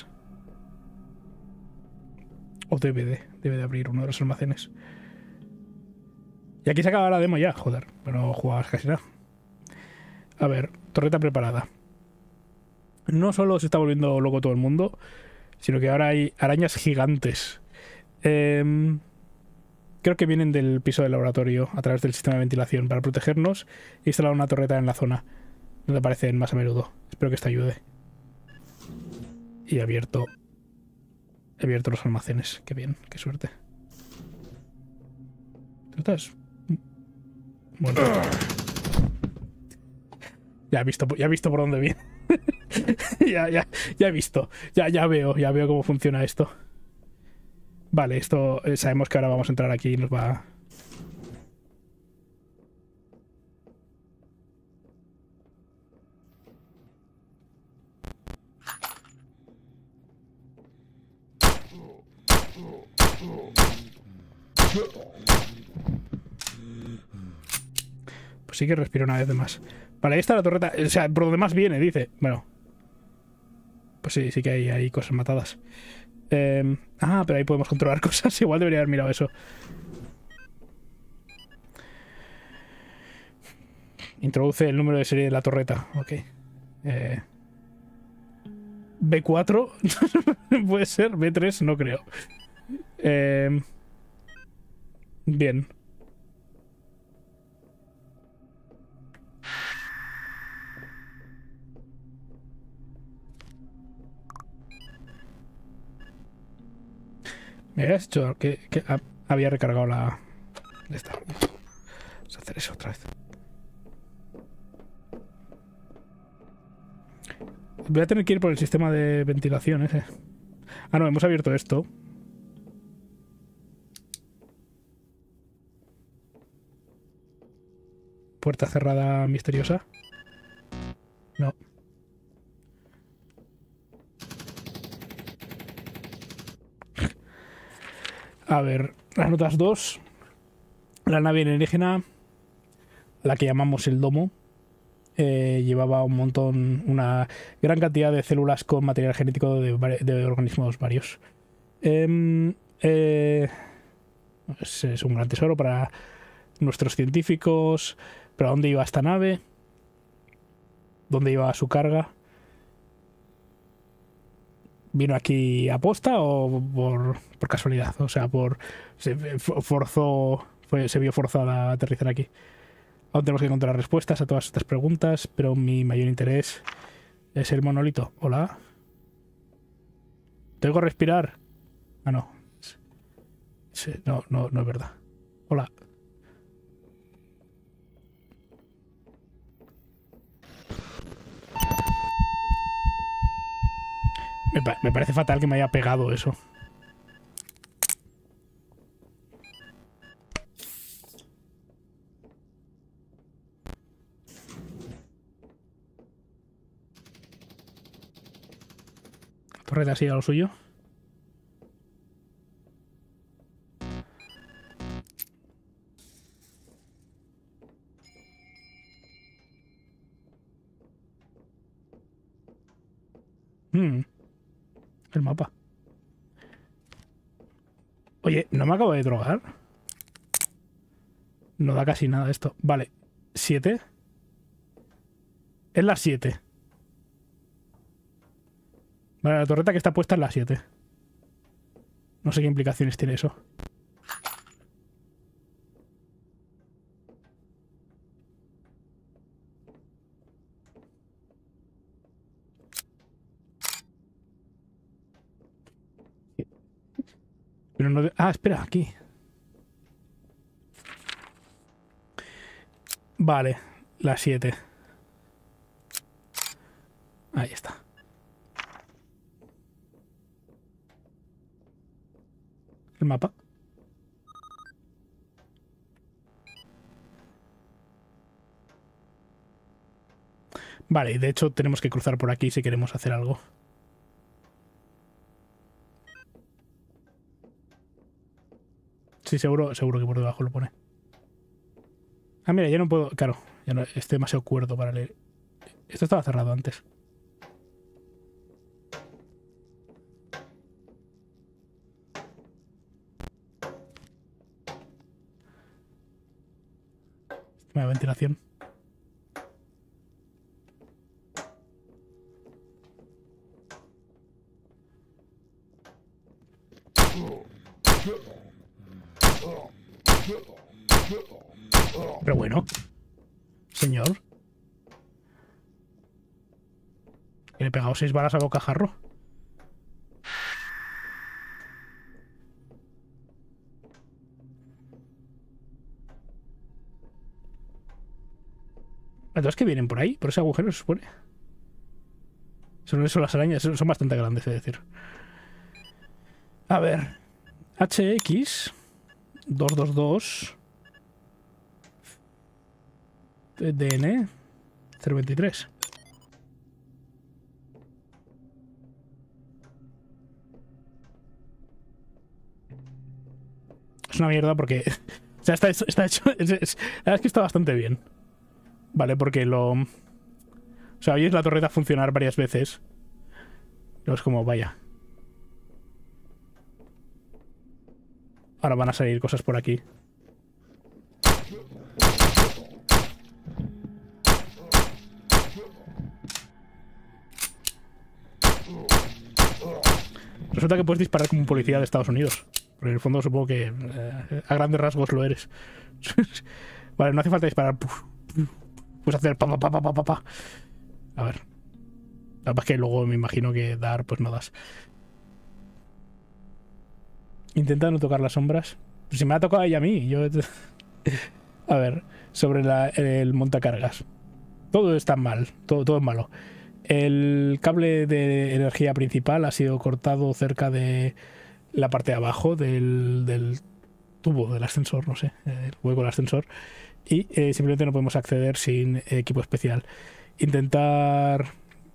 A: O debe de, debe de abrir uno de los almacenes. Y aquí se acaba la demo ya, joder. Pero no jugabas casi nada. A ver, torreta preparada. No solo se está volviendo loco todo el mundo, sino que ahora hay arañas gigantes. Eh, creo que vienen del piso del laboratorio a través del sistema de ventilación para protegernos e instalar una torreta en la zona donde aparecen más a menudo. Espero que esto ayude. Y he abierto... He abierto los almacenes. Qué bien, qué suerte. Estás... Bueno. Ya he visto, ya he visto por dónde viene. ya, ya, ya he visto. Ya, ya veo, ya veo cómo funciona esto. Vale, esto... Eh, sabemos que ahora vamos a entrar aquí y nos va... Pues sí que respiro una vez de más. Vale, ahí está la torreta. O sea, por donde más viene, dice. Bueno. Pues sí, sí que hay, hay cosas matadas. Eh, ah, pero ahí podemos controlar cosas. Igual debería haber mirado eso. Introduce el número de serie de la torreta. Ok. Eh, B cuatro. Puede ser. B tres, no creo. Eh, bien. Me habías dicho que, que había recargado la... Esta. Vamos a hacer eso otra vez. Voy a tener que ir por el sistema de ventilación ese. Ah, no, hemos abierto esto. Puerta cerrada misteriosa. No. A ver, las notas dos. La nave alienígena, la que llamamos el domo, eh, llevaba un montón, una gran cantidad de células con material genético de, de organismos varios. Eh, eh, es, es un gran tesoro para nuestros científicos. ¿Pero a dónde iba esta nave? ¿Dónde iba su carga? ¿Vino aquí a posta o por, por casualidad? O sea, por se forzó, fue, se vio forzada a aterrizar aquí. Aún tenemos que encontrar respuestas a todas estas preguntas, pero mi mayor interés es el monolito. Hola. ¿Tengo que respirar? Ah, no. Sí, no, no, no es verdad. Hola. Me, pa me parece fatal que me haya pegado eso. La torreta sigue a lo suyo. Hmm. El mapa. Oye, ¿no me acabo de drogar? No da casi nada esto. Vale. ¿Siete? Es la siete. Vale, la torreta que está puesta es la siete. No sé qué implicaciones tiene eso. Pero no... De... Ah, espera, aquí. Vale, la siete. Ahí está. El mapa. Vale, y de hecho tenemos que cruzar por aquí si queremos hacer algo. Sí, seguro, seguro que por debajo lo pone. Ah, mira, ya no puedo... Claro, ya no, estoy demasiado cuerdo para leer. Esto estaba cerrado antes. Sistema de ventilación. Pero bueno, señor, que le he pegado seis balas a bocajarro. Entonces, ¿qué vienen por ahí? Por ese agujero, se supone. Son eso las arañas, son bastante grandes, es decir. A ver. H X doscientos veintidós D N cero veintitrés. Es una mierda porque... O sea, está hecho... Está hecho es, es, la verdad es que está bastante bien. Vale, porque lo... O sea, oyes la torreta funcionar varias veces. No es como, vaya. Ahora van a salir cosas por aquí. Resulta que puedes disparar como un policía de Estados Unidos. Pero en el fondo supongo que eh, a grandes rasgos lo eres. Vale, no hace falta disparar. Puedes hacer pa pa pa pa pa pa. A ver. La verdad es que luego me imagino que dar, pues no das. Intenta no tocar las sombras. Si me ha tocado ella a mí, yo... A ver, sobre la, el montacargas. Todo está mal, todo, todo es malo. El cable de energía principal ha sido cortado cerca de la parte de abajo del, del tubo del ascensor, no sé, el hueco del ascensor. Y eh, simplemente no podemos acceder sin equipo especial. Intentar...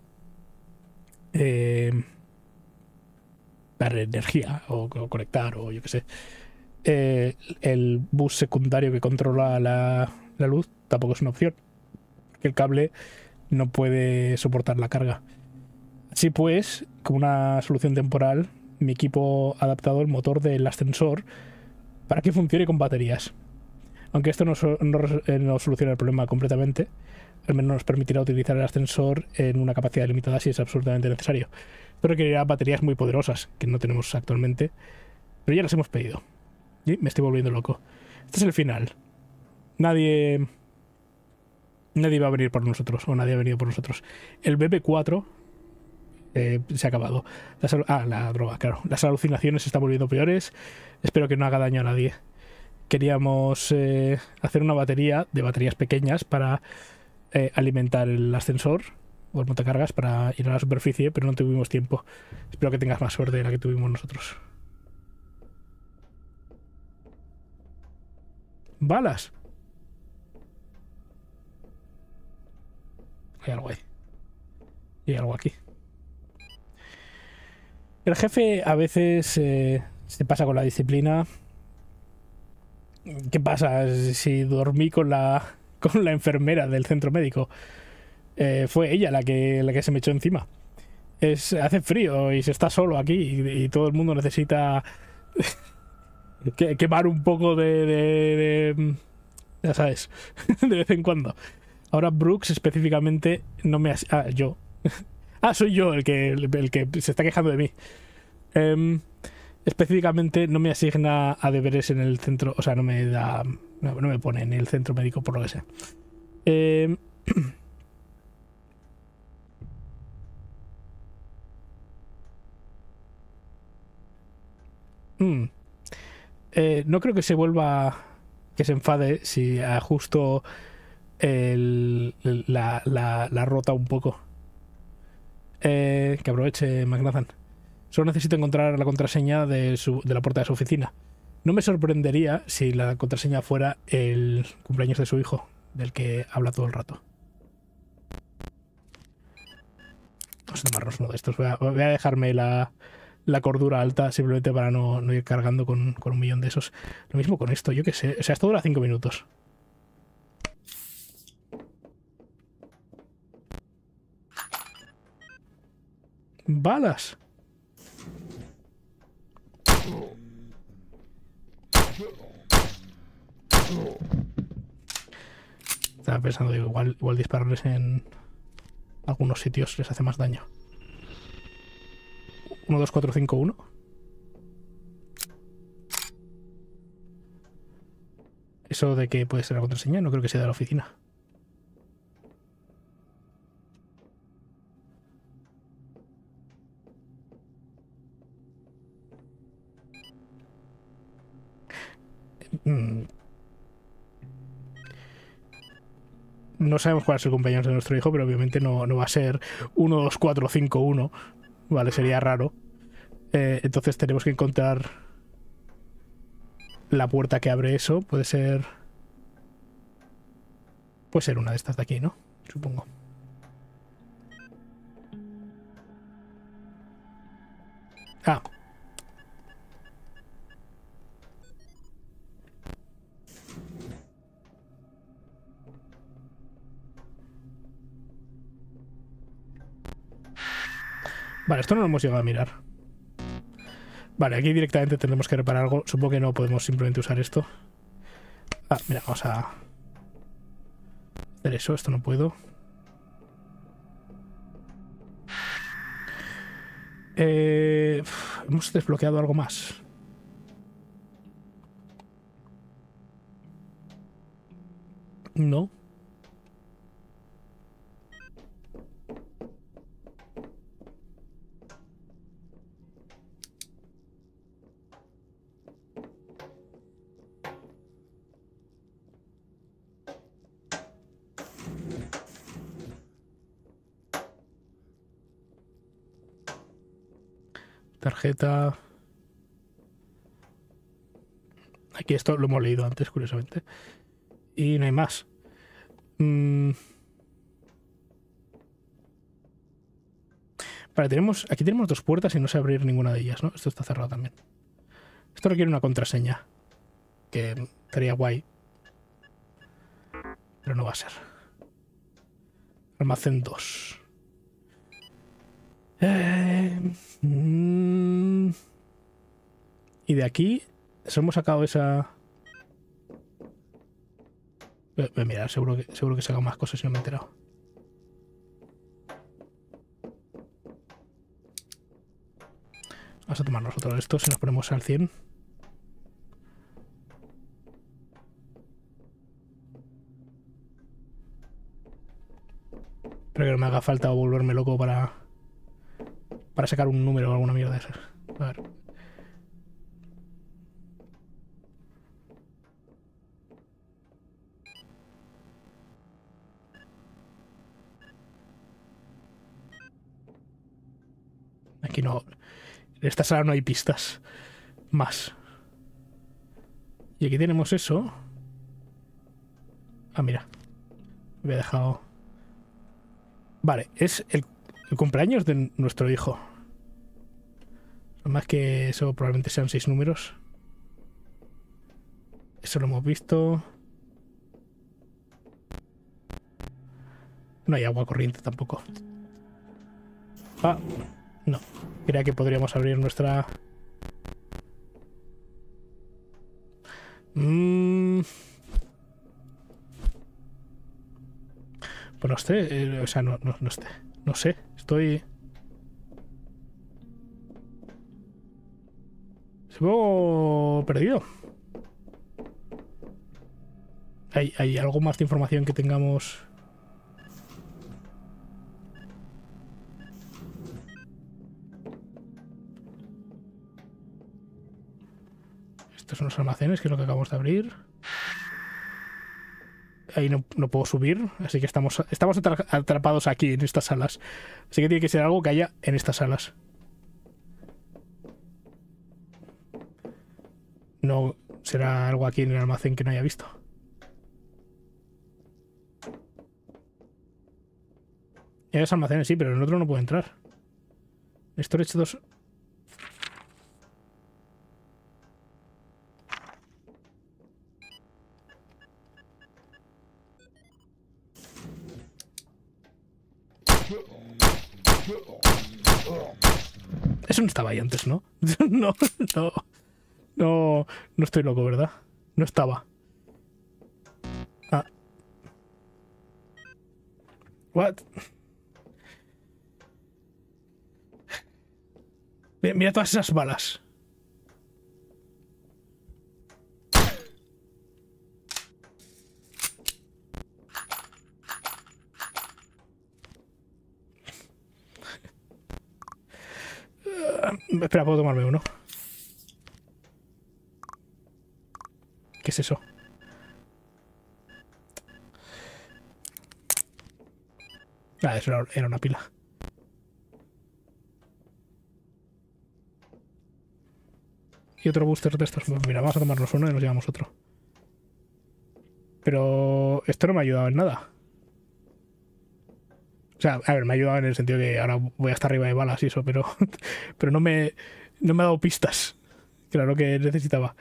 A: Eh, dar energía o, o conectar o yo qué sé. Eh, el bus secundario que controla la, la luz tampoco es una opción. El cable no puede soportar la carga. Así pues, como una solución temporal, mi equipo ha adaptado el motor del ascensor para que funcione con baterías. Aunque esto no, no, no soluciona el problema completamente, al menos nos permitirá utilizar el ascensor en una capacidad limitada si es absolutamente necesario. Esto requerirá baterías muy poderosas, que no tenemos actualmente, pero ya las hemos pedido. Y me estoy volviendo loco. Este es el final. Nadie... Nadie va a venir por nosotros, o nadie ha venido por nosotros. El B B cuatro eh, se ha acabado. Las, ah, la droga, claro. Las alucinaciones se están volviendo peores. Espero que no haga daño a nadie. Queríamos eh, hacer una batería de baterías pequeñas para eh, alimentar el ascensor o el montacargas para ir a la superficie, pero no tuvimos tiempo. Espero que tengas más suerte de la que tuvimos nosotros. ¡Balas! Hay algo ahí. Y hay algo aquí. El jefe a veces eh, se pasa con la disciplina. ¿Qué pasa si dormí con la con la enfermera del centro médico? Eh, fue ella la que, la que se me echó encima. Es, hace frío y se está solo aquí y, y todo el mundo necesita que, quemar un poco de, de, de... Ya sabes, de vez en cuando. Ahora Brooks específicamente no me... Has... Ah, yo. Ah, soy yo el que, el, el que se está quejando de mí. Um, específicamente no me asigna a deberes en el centro, o sea, no me da, no, no me pone en el centro médico por lo que sea. Eh, mm, eh, no creo que se vuelva, que se enfade si ajusto el, la, la, la rota un poco. Eh, que aproveche McNathan. Solo necesito encontrar la contraseña de, su, de la puerta de su oficina. No me sorprendería si la contraseña fuera el cumpleaños de su hijo, del que habla todo el rato. Vamos a tomarnos uno de estos. Voy a, voy a dejarme la, la cordura alta simplemente para no, no ir cargando con, con un millón de esos. Lo mismo con esto, yo qué sé. O sea, esto dura cinco minutos. ¡Balas! Estaba pensando, digo, igual, igual dispararles en algunos sitios les hace más daño. uno, dos, cuatro, cinco, uno. Eso de que puede ser la contraseña, no creo que sea de la oficina. Mm. no sabemos cuál es el cumpleaños de nuestro hijo, pero obviamente no, no va a ser uno dos cuatro cinco uno, ¿vale? Sería raro. Eh, entonces tenemos que encontrar la puerta que abre eso. Puede ser... Puede ser una de estas de aquí, ¿no? Supongo. Ah. Vale, esto no lo hemos llegado a mirar. Vale, aquí directamente tendremos que reparar algo. Supongo que no podemos simplemente usar esto. Ah, mira, vamos a hacer eso. Esto no puedo. Eh, hemos desbloqueado algo más. No. Tarjeta. Aquí esto lo hemos leído antes, curiosamente. Y no hay más. Mm. Vale, tenemos, aquí tenemos dos puertas y no sé abrir ninguna de ellas, ¿no? Esto está cerrado también. Esto requiere una contraseña. Que estaría guay. Pero no va a ser. Almacén dos. Eh, mm, y de aquí hemos sacado esa... Voy a mirar, seguro que, seguro que he sacado más cosas y no me he enterado. Vamos a tomar nosotros esto si nos ponemos al cien. Espero que no me haga falta volverme loco para... Para sacar un número o alguna mierda de esas. A ver. Aquí no... En esta sala no hay pistas. Más. Y aquí tenemos eso. Ah, mira. Me había dejado... Vale, es el, el cumpleaños de nuestro hijo. Más que eso probablemente sean seis números. Eso lo hemos visto. No hay agua corriente tampoco. Ah, no. Creía que podríamos abrir nuestra... Mm. Pues no sé, eh, o sea, no, no, no, sé, no sé, estoy... Se veo perdido. ¿Hay, ¿Hay algo más de información que tengamos? Estos son los almacenes, que es lo que acabamos de abrir. Ahí no, no puedo subir, así que estamos, estamos atrapados aquí, en estas salas. Así que tiene que ser algo que haya en estas salas. No será algo aquí en el almacén que no haya visto. Hay dos almacenes, sí, pero en el otro no puedo entrar. Storage dos... Eso no estaba ahí antes, ¿no? No, no, no, no estoy loco, ¿verdad? No estaba. Ah. What? Mira, mira todas esas balas. Uh, espera, puedo tomarme uno. ¿Qué es eso? Ah, eso era, era una pila. Y otro booster de estos. Mira, vamos a tomarnos uno y nos llevamos otro. Pero esto no me ha ayudado en nada. O sea, a ver, me ha ayudado en el sentido que ahora voy hasta arriba de balas y eso, pero, pero no me, no me ha dado pistas. Claro que necesitaba.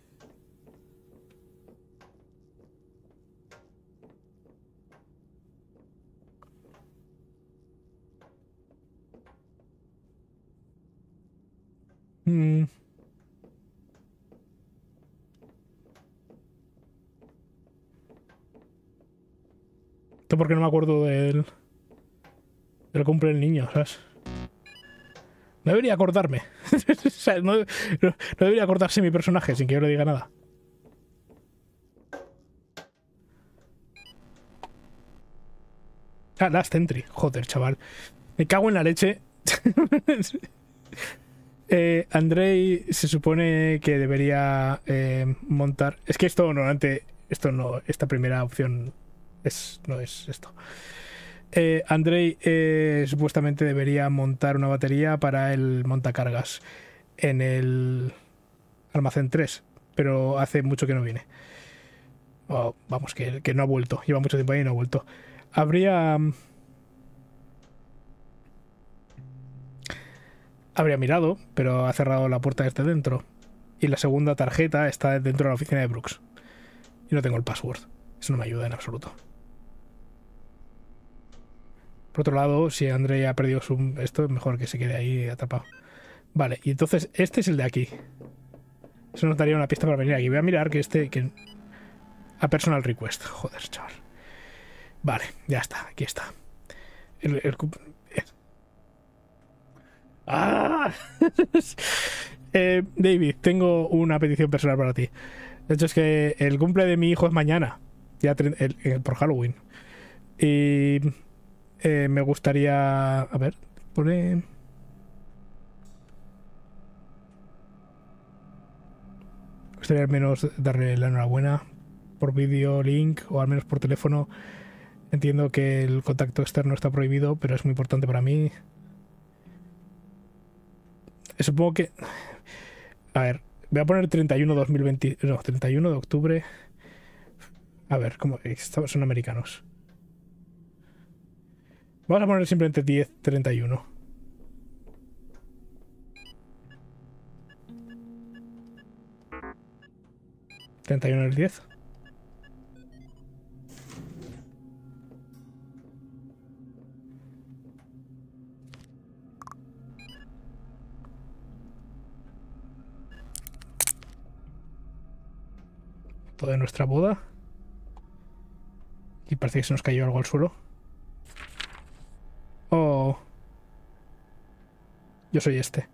A: Mm. Esto porque no me acuerdo del, del cumple del niño, ¿sabes? No debería acordarme. O sea, no, no- no debería acordarse mi personaje sin que yo le diga nada. Ah, Last Entry. Joder, chaval. Me cago en la leche. eh, Andrei se supone que debería eh, montar... Es que esto normalmente... Esto no... Esta primera opción es, no es esto. Eh, Andrei eh, supuestamente debería montar una batería para el montacargas en el almacén tres, pero hace mucho que no viene. Oh, vamos, que, que no ha vuelto. Lleva mucho tiempo ahí y no ha vuelto. Habría... Habría mirado, pero ha cerrado la puerta desde dentro. Y la segunda tarjeta está dentro de la oficina de Brooks. Y no tengo el password. Eso no me ayuda en absoluto. Por otro lado, si Andrei ha perdido su... Esto es mejor que se quede ahí atrapado. Vale, y entonces este es el de aquí. Eso nos daría una pista para venir aquí. Voy a mirar que este... Que... A personal request. Joder, chaval. Vale, ya está. Aquí está. El... el... ¡Ah! eh, David, tengo una petición personal para ti. De hecho, es que el cumple de mi hijo es mañana. Ya el, el, por Halloween. Y... Eh, me gustaría... A ver, pone... Me gustaría al menos darle la enhorabuena por vídeo, link o al menos por teléfono. Entiendo que el contacto externo está prohibido, pero es muy importante para mí. Supongo que... A ver, voy a poner treinta y uno de dos mil veinte... No, treinta y uno de octubre. A ver, ¿cómo? Son americanos. Vamos a poner simplemente diez treinta y uno. treinta y uno del diez. Toda nuestra boda. Y parece que se nos cayó algo al suelo. Oh. Yo soy este.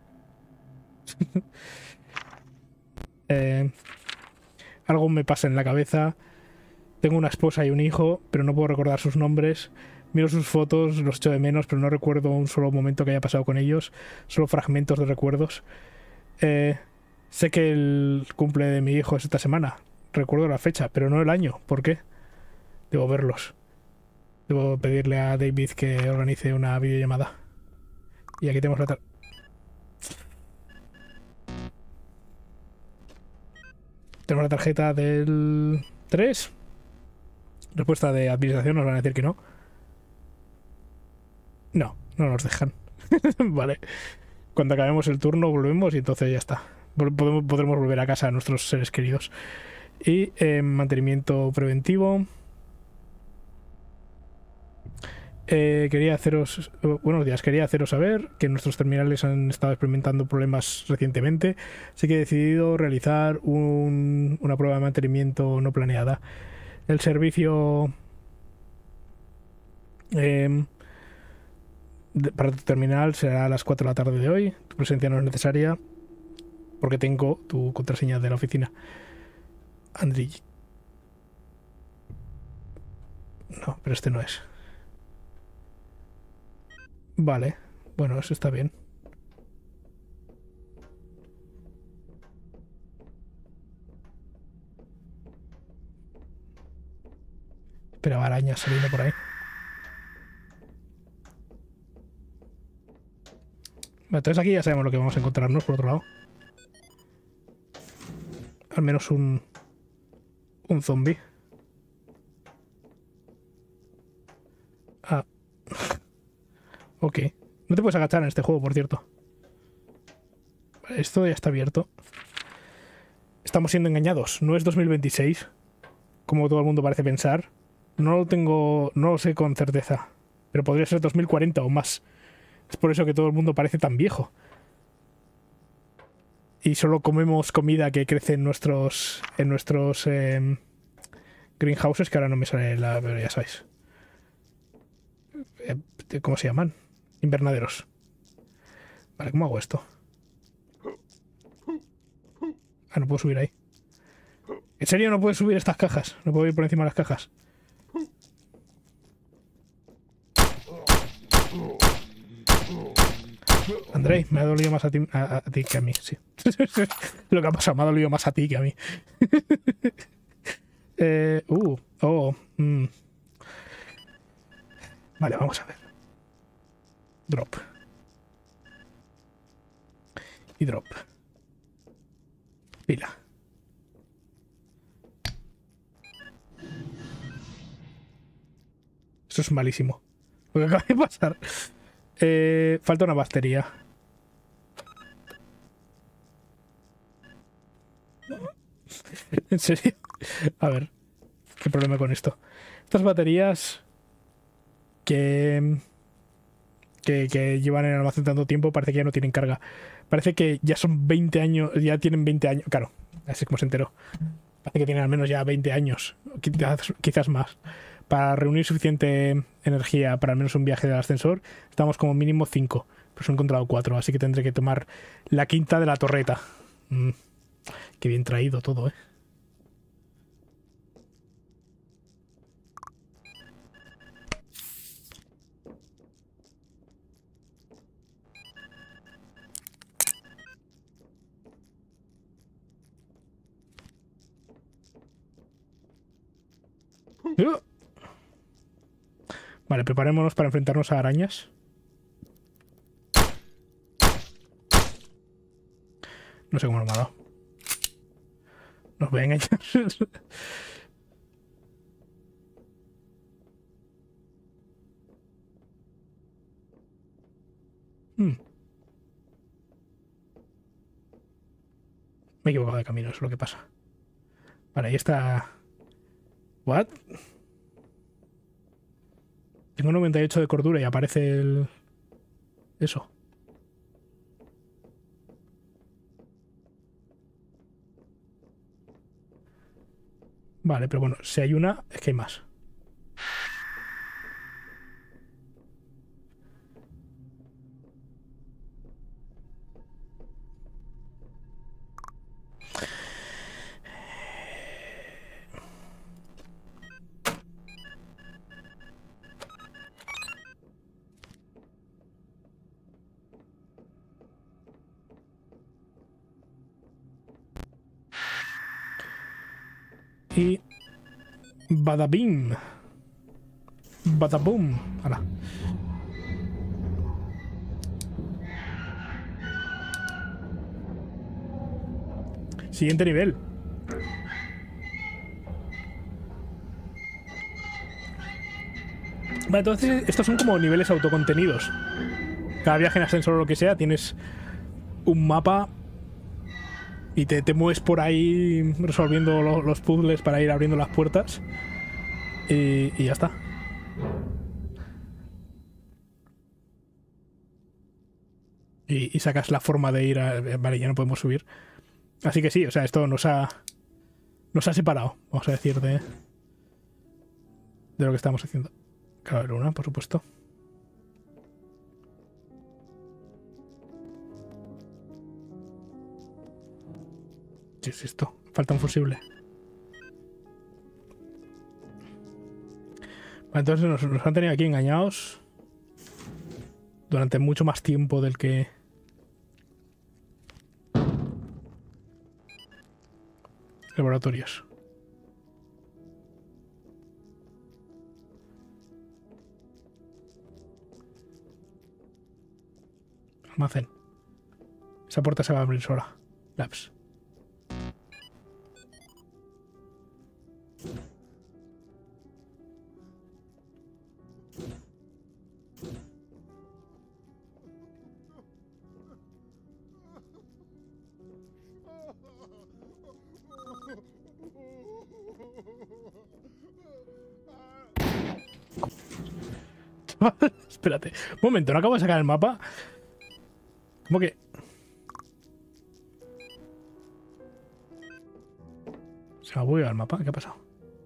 A: eh, algo me pasa en la cabeza. Tengo una esposa y un hijo, pero no puedo recordar sus nombres. Miro sus fotos, los echo de menos, pero no recuerdo un solo momento que haya pasado con ellos. Solo fragmentos de recuerdos. Eh, sé que el cumple de mi hijo es esta semana. Recuerdo la fecha, pero no el año. ¿Por qué? Debo verlos. Debo pedirle a David que organice una videollamada. Y aquí tenemos la tar... Tenemos la tarjeta del tres. Respuesta de administración, nos van a decir que no. No, no nos dejan. Vale. Cuando acabemos el turno volvemos y entonces ya está. Podemos, podremos volver a casa a nuestros seres queridos. Y eh, mantenimiento preventivo. Eh, quería haceros... Buenos días, quería haceros saber que nuestros terminales han estado experimentando problemas recientemente, así que he decidido realizar un, una prueba de mantenimiento no planeada. El servicio eh, de, para tu terminal será a las cuatro de la tarde de hoy. Tu presencia no es necesaria porque tengo tu contraseña de la oficina. Andri. No, pero este no es. Vale, bueno, eso está bien. Esperaba arañas saliendo por ahí. Entonces aquí ya sabemos lo que vamos a encontrarnos, por otro lado. Al menos un... Un zombie. Ah. Ok. No te puedes agachar en este juego, por cierto. Vale, esto ya está abierto. Estamos siendo engañados. No es dos mil veintiséis, como todo el mundo parece pensar. No lo tengo... No lo sé con certeza. Pero podría ser dos mil cuarenta o más. Es por eso que todo el mundo parece tan viejo. Y solo comemos comida que crece en nuestros... En nuestros... Eh, greenhouses, que ahora no me sale la... Pero ya sabéis. Eh, ¿Cómo se llaman? Invernaderos. Vale, ¿cómo hago esto? Ah, no puedo subir ahí. ¿En serio no puedo subir estas cajas? ¿No puedo ir por encima de las cajas? Andrei, me ha dolido más a ti, a, a ti que a mí, sí. Lo que ha pasado, me ha dolido más a ti que a mí. eh, uh, oh, mm. Vale, vamos a ver. Drop. Y drop. Pila. Esto es malísimo. Lo que acaba de pasar. Eh, falta una batería. ¿En serio? A ver. ¿Qué problema con esto? Estas baterías que, que, que llevan en el almacén tanto tiempo parece que ya no tienen carga. Parece que ya son veinte años, ya tienen veinte años. Claro, así es como se enteró. Parece que tienen al menos ya veinte años, quizás, quizás más. Para reunir suficiente energía para al menos un viaje del ascensor, estamos como mínimo cinco. Pues he encontrado cuatro, así que tendré que tomar la quinta de la torreta. Mm, qué bien traído todo, ¿eh? Uh. Vale, preparémonos para enfrentarnos a arañas. No sé cómo lo he dado. Nos voy a engañar. hmm. Me he equivocado de camino, eso es lo que pasa. Vale, ahí está... ¿What? Tengo noventa y ocho de cordura y aparece el... Eso. Vale, pero bueno, si hay una, es que hay más. Y... Badabim. Badaboom. Hala. Siguiente nivel. Vale, entonces estos son como niveles autocontenidos. Cada viaje en ascensor o lo que sea, tienes un mapa y te, te mueves por ahí resolviendo lo, los puzzles para ir abriendo las puertas. Y, y ya está. Y, y sacas la forma de ir a... Vale, ya no podemos subir. Así que sí, o sea, esto nos ha... Nos ha separado, vamos a decir, de... De lo que estamos haciendo. Claro, Luna, por supuesto. ¿Qué es esto? Falta un fusible. Vale, entonces nos, nos han tenido aquí engañados durante mucho más tiempo del que... Laboratorios. Almacén. Esa puerta se va a abrir sola. Labs. Espérate. Un momento, ¿no acabo de sacar el mapa? ¿Cómo que...? Se me ha bugueado el mapa. ¿Qué ha pasado?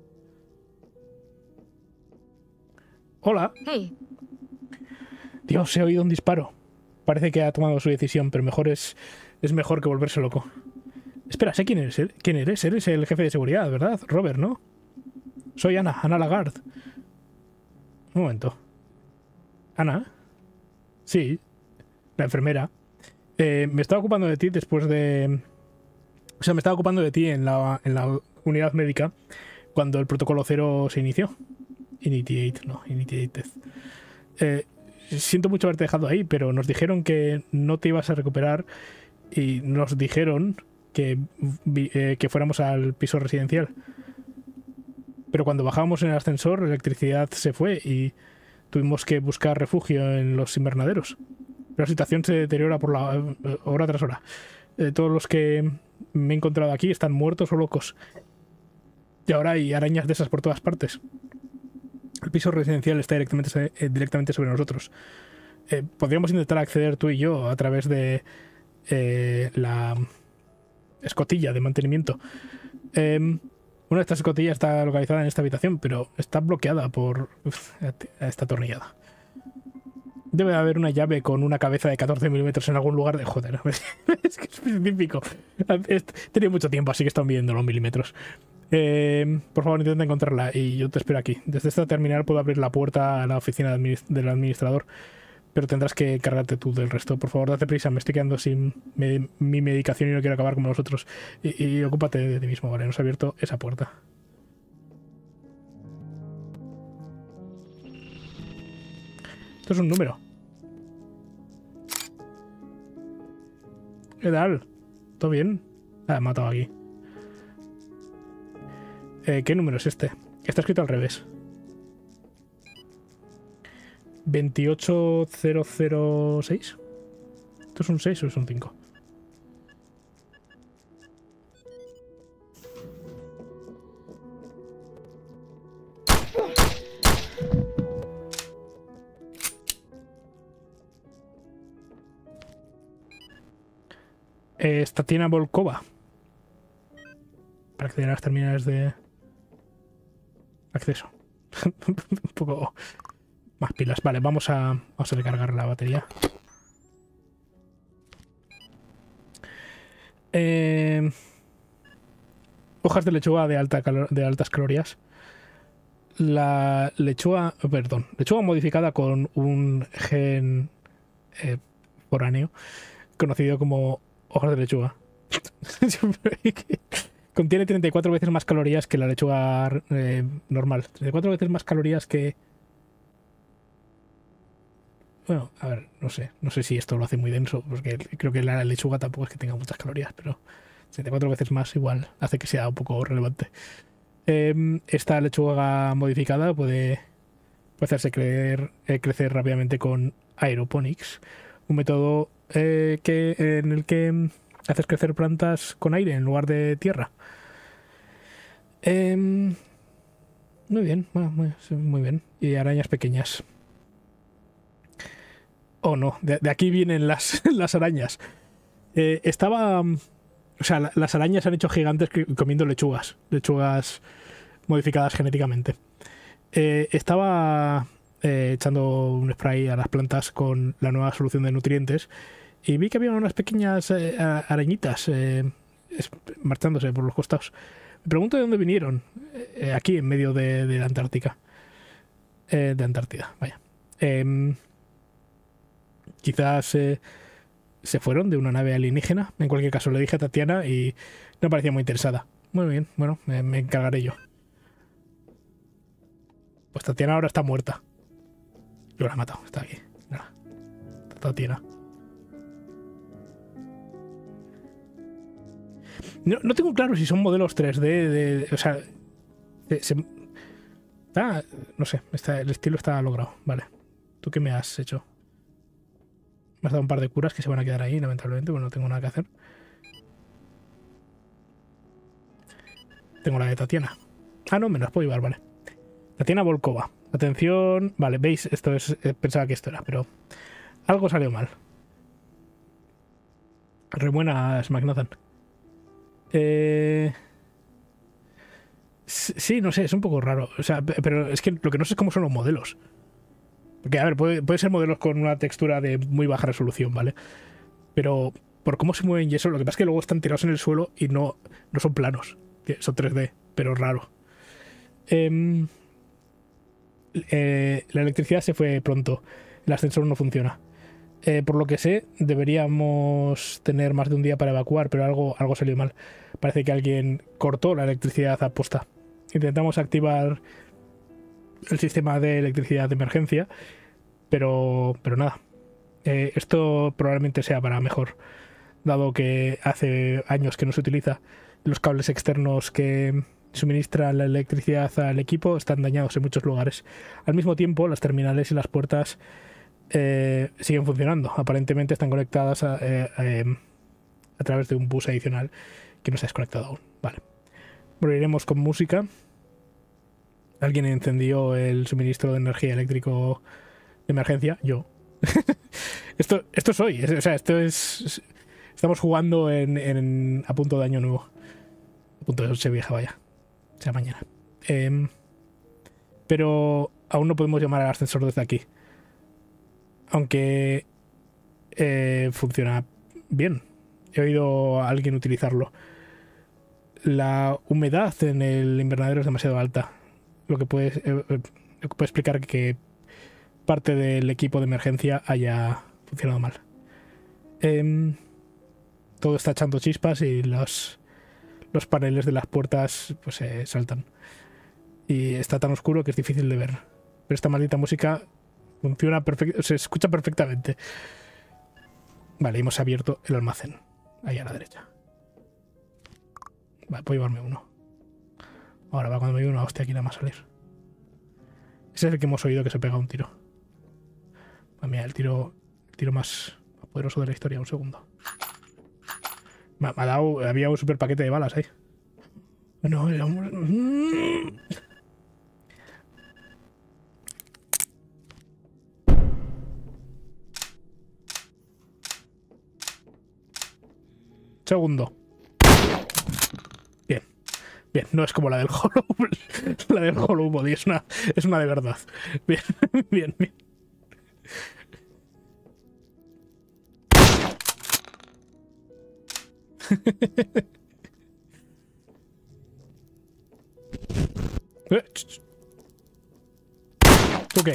A: Hola.
B: Hey.
A: Dios, he oído un disparo. Parece que ha tomado su decisión, pero mejor es... Es mejor que volverse loco. Espera, sé quién eres. ¿Quién eres? Eres el jefe de seguridad, ¿verdad? Robert, ¿no? Soy Ana, Ana Lagarde. Un momento. ¿Ana? Sí, la enfermera. Eh, me estaba ocupando de ti después de... O sea, me estaba ocupando de ti en la, en la unidad médica cuando el protocolo cero se inició. Initiate, no, initiated. Eh, siento mucho haberte dejado ahí, pero nos dijeron que no te ibas a recuperar y nos dijeron que, eh, que fuéramos al piso residencial. Pero cuando bajábamos en el ascensor, la electricidad se fue y tuvimos que buscar refugio en los invernaderos. La situación se deteriora por la eh, hora tras hora. Eh, todos los que me he encontrado aquí están muertos o locos. Y ahora hay arañas de esas por todas partes. El piso residencial está directamente, eh, directamente sobre nosotros. Eh, podríamos intentar acceder tú y yo a través de eh, la escotilla de mantenimiento. Eh, una de estas escotillas está localizada en esta habitación, pero está bloqueada por uf, esta atornillada. Debe de haber una llave con una cabeza de catorce milímetros en algún lugar de... Joder, es que es específico. He tenido mucho tiempo, así que están midiendo los milímetros. Eh, por favor, intenta encontrarla y yo te espero aquí. Desde esta terminal puedo abrir la puerta a la oficina de administ del administrador, pero tendrás que encargarte tú del resto. Por favor, date prisa, me estoy quedando sin me mi medicación y no quiero acabar como los otros. Y, y ocúpate de ti mismo, ¿vale? Nos ha abierto esa puerta. Esto es un número. ¿Qué tal? ¿Todo bien? Ah, he matado aquí. Eh, ¿Qué número es este? Está escrito al revés. veintiocho mil seis. ¿Esto es un seis o es un cinco? Eh, Tatiana Volkova. Para acceder a las terminales de acceso. Un poco más pilas. Vale, vamos a, vamos a recargar la batería. Eh, hojas de lechuga de, alta calor, de altas calorías. La lechuga, perdón, lechuga modificada con un gen eh, foráneo conocido como hojas de lechuga. Contiene treinta y cuatro veces más calorías que la lechuga eh, normal. treinta y cuatro veces más calorías que... Bueno, a ver, no sé. No sé si esto lo hace muy denso, porque creo que la lechuga tampoco es que tenga muchas calorías, pero treinta y cuatro veces más igual hace que sea un poco relevante. Eh, esta lechuga modificada puede, puede hacerse crecer, eh, crecer rápidamente con aeroponics, un método eh, que, en el que haces crecer plantas con aire en lugar de tierra. Eh, muy bien, bueno, muy, muy bien. Y arañas pequeñas. Oh, no, de, de aquí vienen las, las arañas. Eh, estaba... O sea, la, las arañas se han hecho gigantes comiendo lechugas. Lechugas modificadas genéticamente. Eh, estaba eh, echando un spray a las plantas con la nueva solución de nutrientes y vi que había unas pequeñas eh, arañitas eh, marchándose por los costados. Me pregunto de dónde vinieron. Eh, aquí, en medio de, de la Antártica. Eh, de Antártida, vaya. Eh, quizás... Eh, se fueron de una nave alienígena. En cualquier caso, le dije a Tatiana y no parecía muy interesada. Muy bien, bueno, me, me encargaré yo. Pues Tatiana ahora está muerta. Yo la he matado, está aquí. Nada. Tatiana. No, no tengo claro si son modelos tres D, de, de- o sea... de- se- está, no sé, está, el estilo está logrado. Vale. ¿Tú qué me has hecho? Me has dado un par de curas que se van a quedar ahí, lamentablemente, porque no tengo nada que hacer. Tengo la de Tatiana. Ah, no, me las puedo llevar, vale. Tatiana Volkova. Atención. Vale, veis, esto es. eh, pensaba que esto era, pero algo salió mal. Re buenas, McNaughton. Eh. Sí, no sé, es un poco raro. O sea, pero es que lo que no sé es cómo son los modelos. Porque, a ver, puede, puede ser modelos con una textura de muy baja resolución, ¿vale? Pero por cómo se mueven y eso, lo que pasa es que luego están tirados en el suelo y no, no son planos. Que son tres D, pero raro. Eh, eh, la electricidad se fue pronto. El ascensor no funciona. Eh, por lo que sé, deberíamos tener más de un día para evacuar, pero algo, algo salió mal. Parece que alguien cortó la electricidad a posta. Intentamos activar el sistema de electricidad de emergencia, pero, pero nada. Eh, esto probablemente sea para mejor, dado que hace años que no se utiliza. Los cables externos que suministran la electricidad al equipo están dañados en muchos lugares. Al mismo tiempo, las terminales y las puertas eh, siguen funcionando. Aparentemente están conectadas a, eh, eh, a través de un bus adicional que no se ha desconectado aún. Vale. Moriremos con música. Alguien encendió el suministro de energía eléctrico de emergencia. Yo. esto, esto soy. Es, o sea, esto es... Estamos jugando en, en, a punto de año nuevo. A punto de ser vieja, vaya. Sea mañana. Eh, pero aún no podemos llamar al ascensor desde aquí. Aunque eh, funciona bien. He oído a alguien utilizarlo. La humedad en el invernadero es demasiado alta. Lo que puede, eh, eh, lo que puede explicar que parte del equipo de emergencia haya funcionado mal. Eh, todo está echando chispas y los, los paneles de las puertas pues se eh, saltan. Y está tan oscuro que es difícil de ver. Pero esta maldita música funciona perfectamente, se escucha perfectamente. Vale, hemos abierto el almacén. Ahí a la derecha. Vale, puedo llevarme uno. Ahora va cuando me lleve una hostia aquí nada más salir. Ese es el que hemos oído que se pega un tiro. Pues mira, el tiro, el tiro más poderoso de la historia. Un segundo. Me, me ha dado... Había un super paquete de balas ahí. No, era un... Segundo. Bien. Bien, no es como la del Hollow. La del Hollow Body es una, es una de verdad. Bien, bien, bien. ¿Tú qué?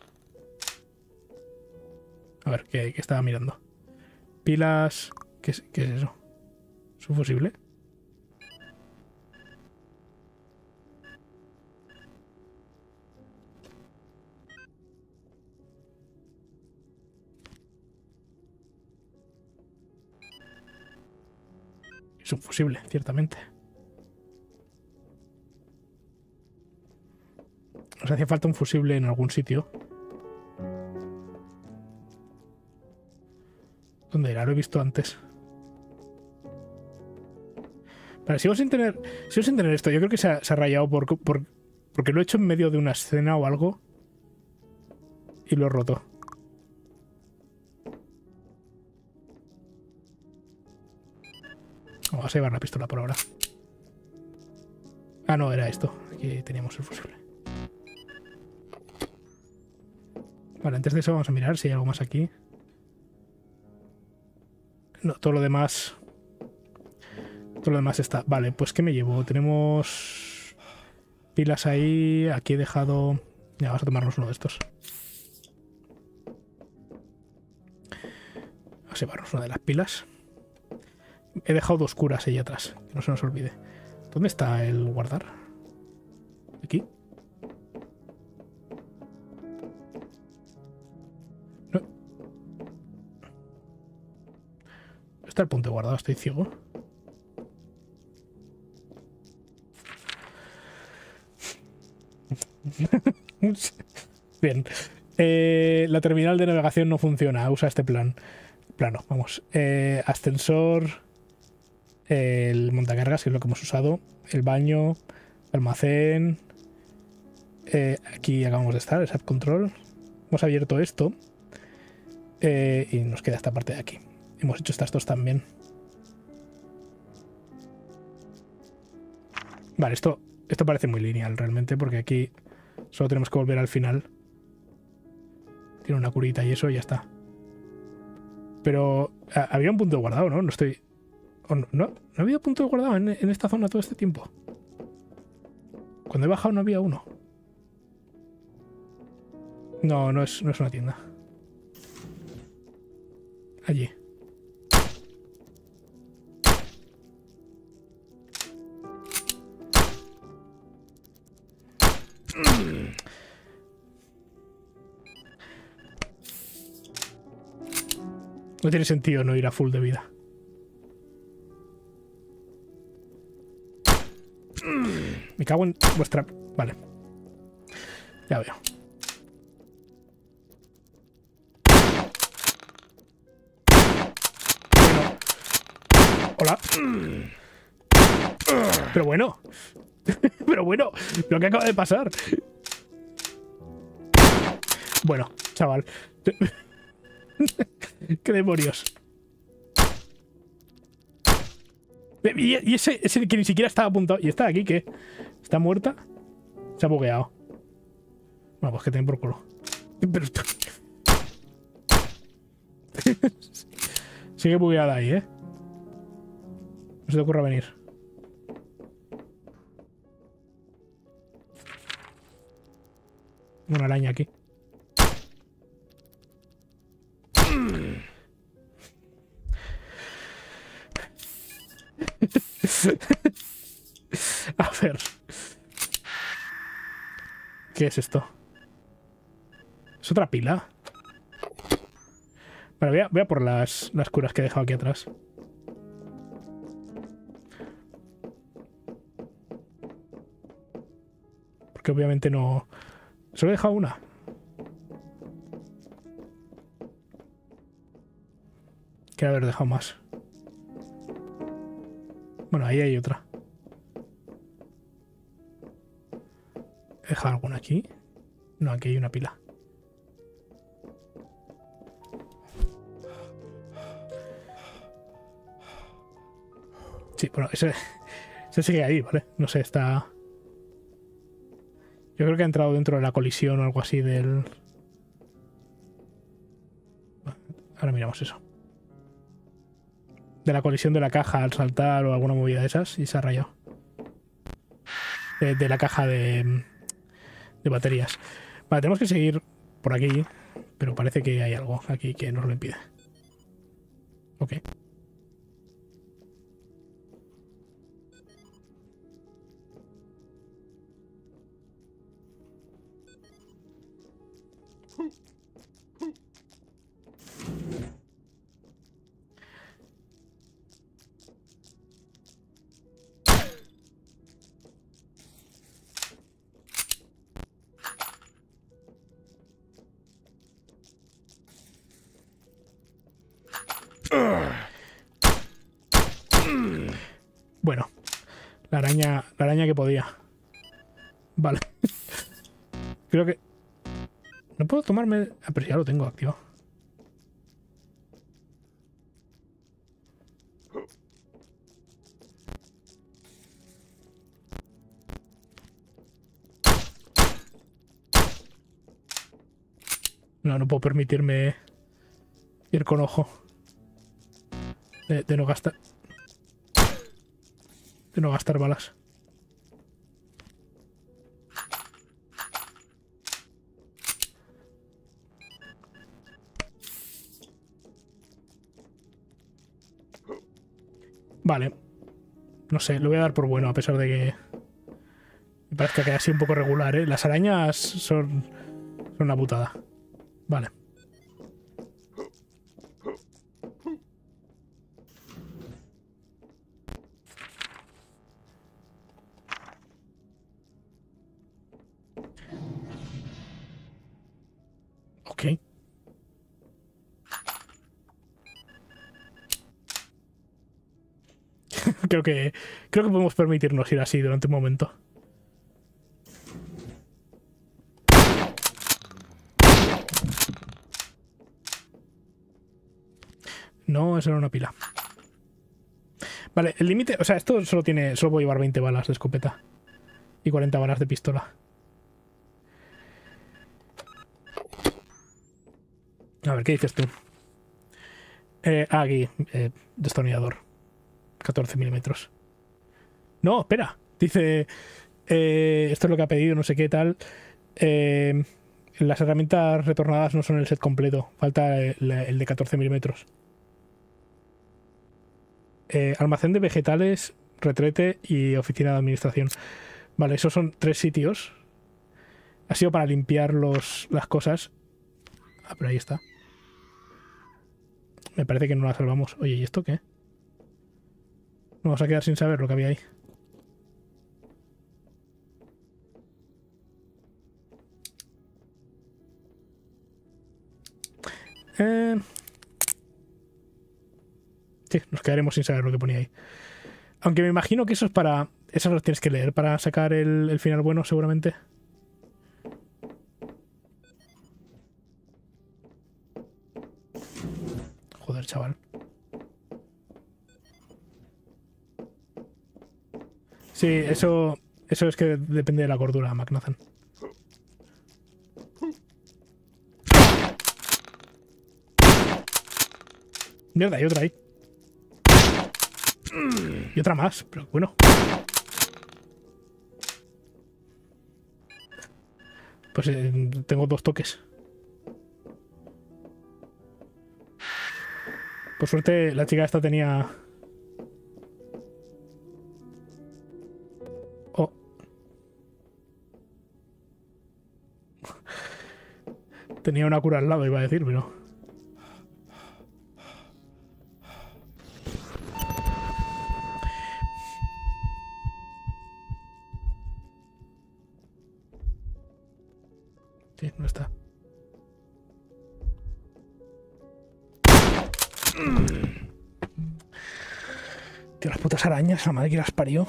A: A ver, ¿qué, qué estaba mirando? Pilas... ¿Qué es, qué es eso? ¿Es un fusible? Es un fusible, ciertamente. Nos hacía falta un fusible en algún sitio. ¿Dónde era? Lo he visto antes. Vale, sigo sin tener. Sigo sin tener esto. Yo creo que se ha, se ha rayado por, por, porque lo he hecho en medio de una escena o algo. Y lo he roto. Vamos a llevar la pistola por ahora. Ah, no, era esto. Aquí teníamos el fusible. Vale, antes de eso vamos a mirar si hay algo más aquí. No, todo lo demás... Todo lo demás está... Vale, pues ¿qué me llevo? Tenemos... Pilas ahí. Aquí he dejado... Ya, vamos a tomarnos uno de estos. Vamos a llevarnos una de las pilas. He dejado dos curas ahí atrás. Que no se nos olvide. ¿Dónde está el guardar? ¿Aquí? No. Está el punto de guardado, estoy ciego. Bien. Eh, la terminal de navegación no funciona. Usa este plan. Plano, vamos. Eh, ascensor. El montacargas, que es lo que hemos usado. El baño. Almacén. Eh, aquí acabamos de estar, el Sub Control. Hemos abierto esto. Eh, y nos queda esta parte de aquí. Hemos hecho estas dos también. Vale, esto, esto parece muy lineal realmente, porque aquí solo tenemos que volver al final. Tiene una curita y eso y ya está. Pero a, había un punto de guardado, ¿no? No estoy... Oh, no, no, no había punto de guardado en, en esta zona todo este tiempo. Cuando he bajado no había uno. No, no es, no es una tienda. Allí. No tiene sentido no ir a full de vida. Me cago en vuestra... Vale. Ya veo. Bueno. Hola. Pero bueno. Pero bueno. Lo que acaba de pasar. Bueno, chaval. ¿Qué demonios? Y, y ese, ese que ni siquiera estaba apuntado. ¿Y está aquí qué? ¿Está muerta? Se ha bugueado. Bueno, pues que ten por culo. Pero... Sigue bugueada ahí, ¿eh? No se te ocurra venir. Una araña aquí. A ver. ¿Qué es esto? ¿Es otra pila? Vale, voy a, voy a por las, las curas que he dejado aquí atrás. Porque obviamente no... Solo he dejado una. Quiero haber dejado más. Bueno, ahí hay otra. ¿He dejado alguna aquí? No, aquí hay una pila. Sí, bueno, ese, ese sigue ahí, ¿vale? No sé, está... Yo creo que ha entrado dentro de la colisión o algo así del... Ahora miramos eso. De la colisión de la caja al saltar o alguna movida de esas y se ha rayado. De, de la caja de, de baterías. Vale, tenemos que seguir por aquí, pero parece que hay algo aquí que nos lo impide. Ok. Bueno, la araña, la araña que podía. Vale. Creo que... No puedo tomarme... Ah, pero ya lo tengo activo. No, no puedo permitirme ir con ojo. De, de no gastar... De no gastar balas. Vale. No sé, lo voy a dar por bueno, a pesar de que... Me parece que así un poco regular, ¿eh? Las arañas son... Son una putada. Vale. Creo que, creo que podemos permitirnos ir así durante un momento. No, eso era una pila. Vale, el límite... O sea, esto solo tiene... Solo puedo llevar veinte balas de escopeta. Y cuarenta balas de pistola. A ver, ¿qué dices tú? Eh, ah, aquí. Eh, destornillador. catorce milímetros. No, espera. Dice... Eh, esto es lo que ha pedido, no sé qué tal. Eh, las herramientas retornadas no son el set completo. Falta el, el de catorce milímetros. Eh, almacén de vegetales, retrete y oficina de administración. Vale, esos son tres sitios. Ha sido para limpiar los, las cosas. Ah, pero ahí está. Me parece que no la salvamos. Oye, ¿y esto qué? Nos vamos a quedar sin saber lo que había ahí. Eh... Sí, nos quedaremos sin saber lo que ponía ahí. Aunque me imagino que eso es para... Esas las tienes que leer para sacar el, el final bueno, seguramente. Joder, chaval. Sí, eso... Eso es que depende de la cordura, McNathan. Mierda, hay otra ahí. Y otra más, pero bueno. Pues eh, tengo dos toques. Por suerte, la chica esta tenía... Oh. Tenía una cura al lado, iba a decir, pero... Sí, no está. Tío, las putas arañas, la madre que las parió.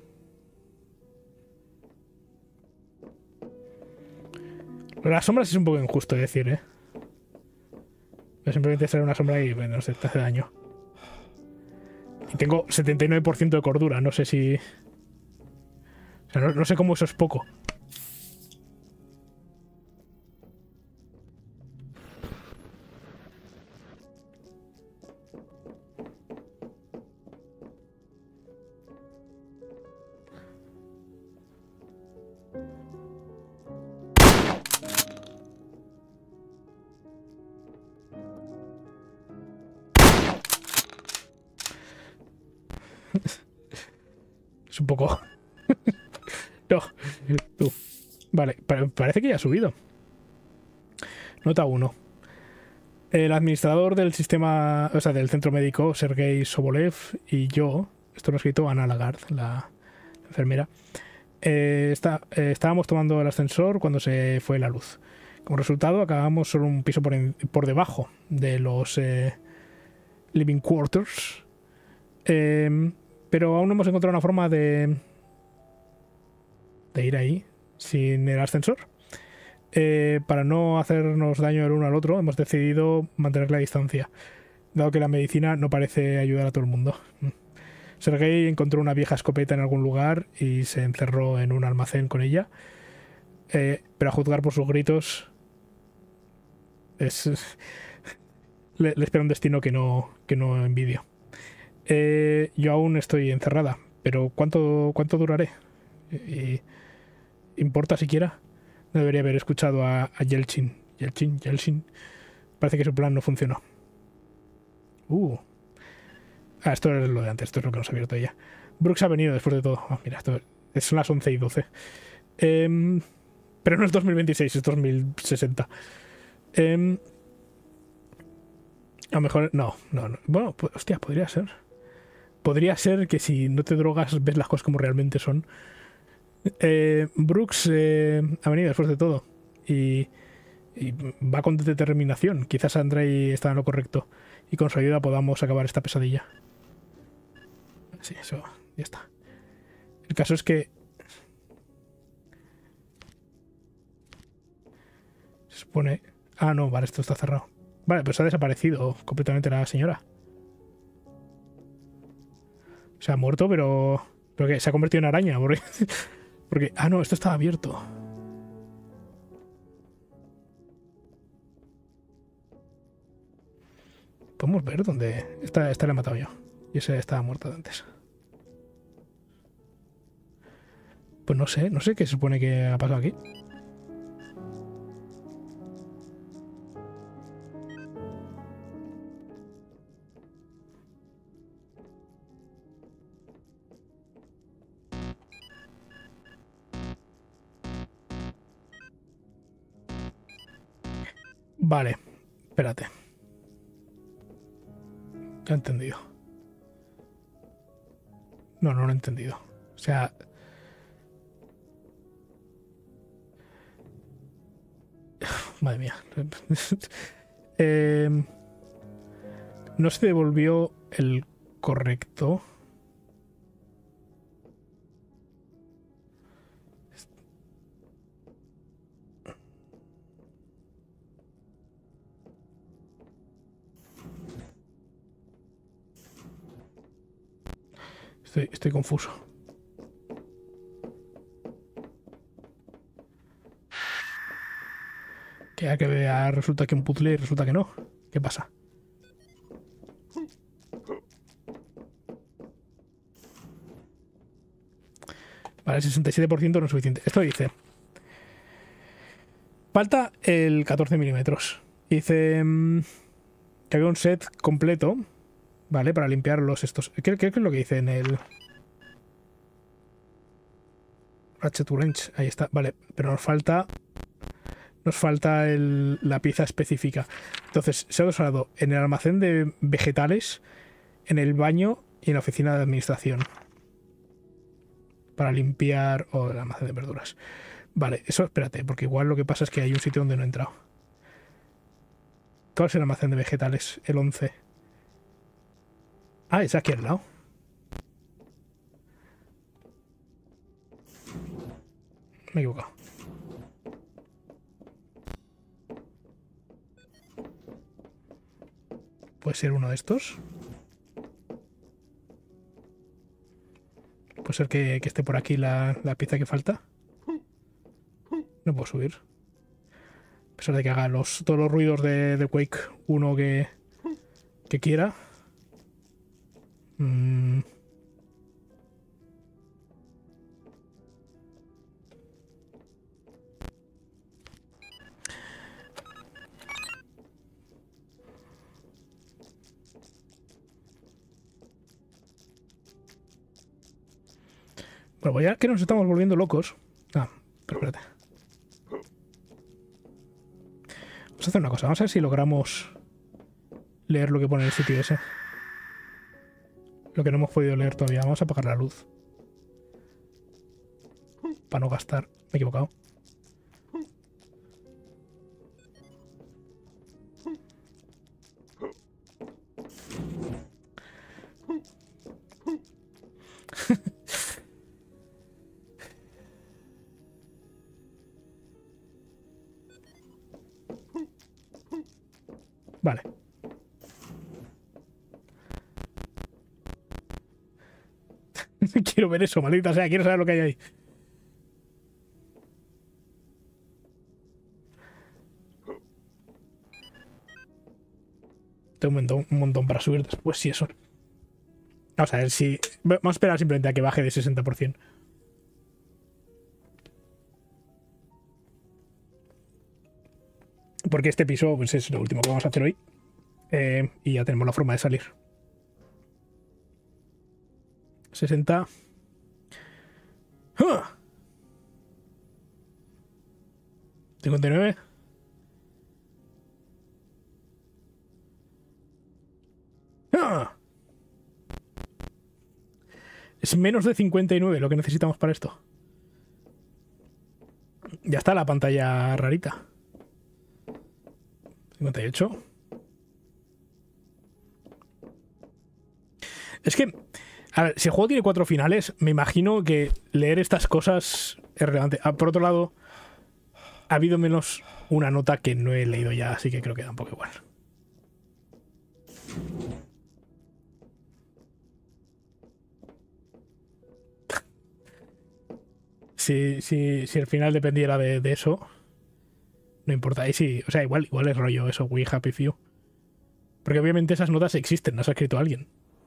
A: Las sombras es un poco injusto decir, ¿eh? Pero simplemente sale una sombra y, bueno, no sé, te hace daño. Y tengo setenta y nueve por ciento de cordura, no sé si... O sea, no, no sé cómo eso es poco. Es un poco... No, tú. Vale, parece que ya ha subido. Nota uno. El administrador del sistema, o sea, del centro médico, Sergei Sobolev, y yo, esto lo ha escrito Ana Lagarde, la enfermera, eh, está, eh, estábamos tomando el ascensor cuando se fue la luz. Como resultado, acabamos solo un piso por, en, por debajo de los eh, living quarters. Eh, pero aún no hemos encontrado una forma de, de ir ahí sin el ascensor. Eh, para no hacernos daño el uno al otro, hemos decidido mantener la distancia, dado que la medicina no parece ayudar a todo el mundo. Sergei encontró una vieja escopeta en algún lugar y se encerró en un almacén con ella. Eh, pero a juzgar por sus gritos, es, le, le espera un destino que no, que no envidio. Eh, yo aún estoy encerrada, pero ¿cuánto, cuánto duraré? ¿Y ¿Importa siquiera? No debería haber escuchado a, a Yelchin. Yelchin, Yelchin. Parece que su plan no funcionó. Uh. Ah, esto es lo de antes, esto es lo que nos ha abierto ella. Brooks ha venido después de todo. Oh, mira, esto son las once y doce. Eh, pero no es dos mil veintiséis, es dos mil sesenta. Eh, a lo mejor... No, no, no. Bueno, pues, hostia, podría ser. Podría ser que si no te drogas ves las cosas como realmente son. Eh, Brooks eh, ha venido después de todo. Y, y va con determinación. Quizás Andrei está en lo correcto. Y con su ayuda podamos acabar esta pesadilla. Sí, eso, ya está. El caso es que... Se supone... Ah, no, vale, esto está cerrado. Vale, pues ha desaparecido completamente la señora. Se ha muerto, pero... Pero que se ha convertido en araña, porque... porque... Ah, no, esto estaba abierto. Podemos ver dónde... Esta, esta la he matado yo. Y ese estaba muerto de antes. Pues no sé, no sé qué se supone que ha pasado aquí. Vale, espérate. Ya he entendido. No, no lo he entendido. O sea... Madre mía. eh, no se devolvió el correcto. Estoy, estoy confuso. Que ya que vea, resulta que un puzzle y resulta que no. ¿Qué pasa? Vale, el sesenta y siete por ciento no es suficiente. Esto dice... Falta el catorce milímetros. Dice mm, que había un set completo, ¿vale? Para limpiar los estos. ¿Qué, qué, qué es lo que dice en el... Ratchet Wrench? Ahí está, vale. Pero nos falta... Nos falta el, la pieza específica. Entonces, se ha usado en el almacén de vegetales, en el baño y en la oficina de administración. Para limpiar... O oh, el almacén de verduras. Vale, eso espérate, porque igual lo que pasa es que hay un sitio donde no he entrado. ¿Cuál es el almacén de vegetales? El once. Ah, es aquí al lado. Me he equivocado. Puede ser uno de estos. Puede ser que, que esté por aquí la, la pieza que falta. No puedo subir. A pesar de que haga los, todos los ruidos de, de Quake uno que, que quiera. Mm. Bueno, pues ya que nos estamos volviendo locos. Ah, pero espérate. Vamos a hacer una cosa. Vamos a ver si logramos leer lo que pone en el sitio ese. Lo que no hemos podido leer todavía. Vamos a apagar la luz. Para no gastar. Me he equivocado. Vale. Quiero ver eso, maldita sea. Quiero saber lo que hay ahí. Tengo un montón, un montón para subir después, si eso. Vamos a ver si... Vamos a esperar simplemente a que baje de sesenta por ciento. Porque este piso pues, es lo último que vamos a hacer hoy. Eh, y ya tenemos la forma de salir. sesenta. ¡Ah! cincuenta y nueve. ¡Ah! Es menos de cincuenta y nueve lo que necesitamos para esto. Ya está la pantalla rarita. cincuenta y ocho. Es que A ver, si el juego tiene cuatro finales, me imagino que leer estas cosas es relevante. Ah, por otro lado, ha habido menos una nota que no he leído ya, así que creo que da un poco igual. Si, si, si el final dependiera de, de eso, no importa. Y sí, o sea, igual, igual es rollo eso, We Happy Few. Porque obviamente esas notas existen, las ha escrito alguien.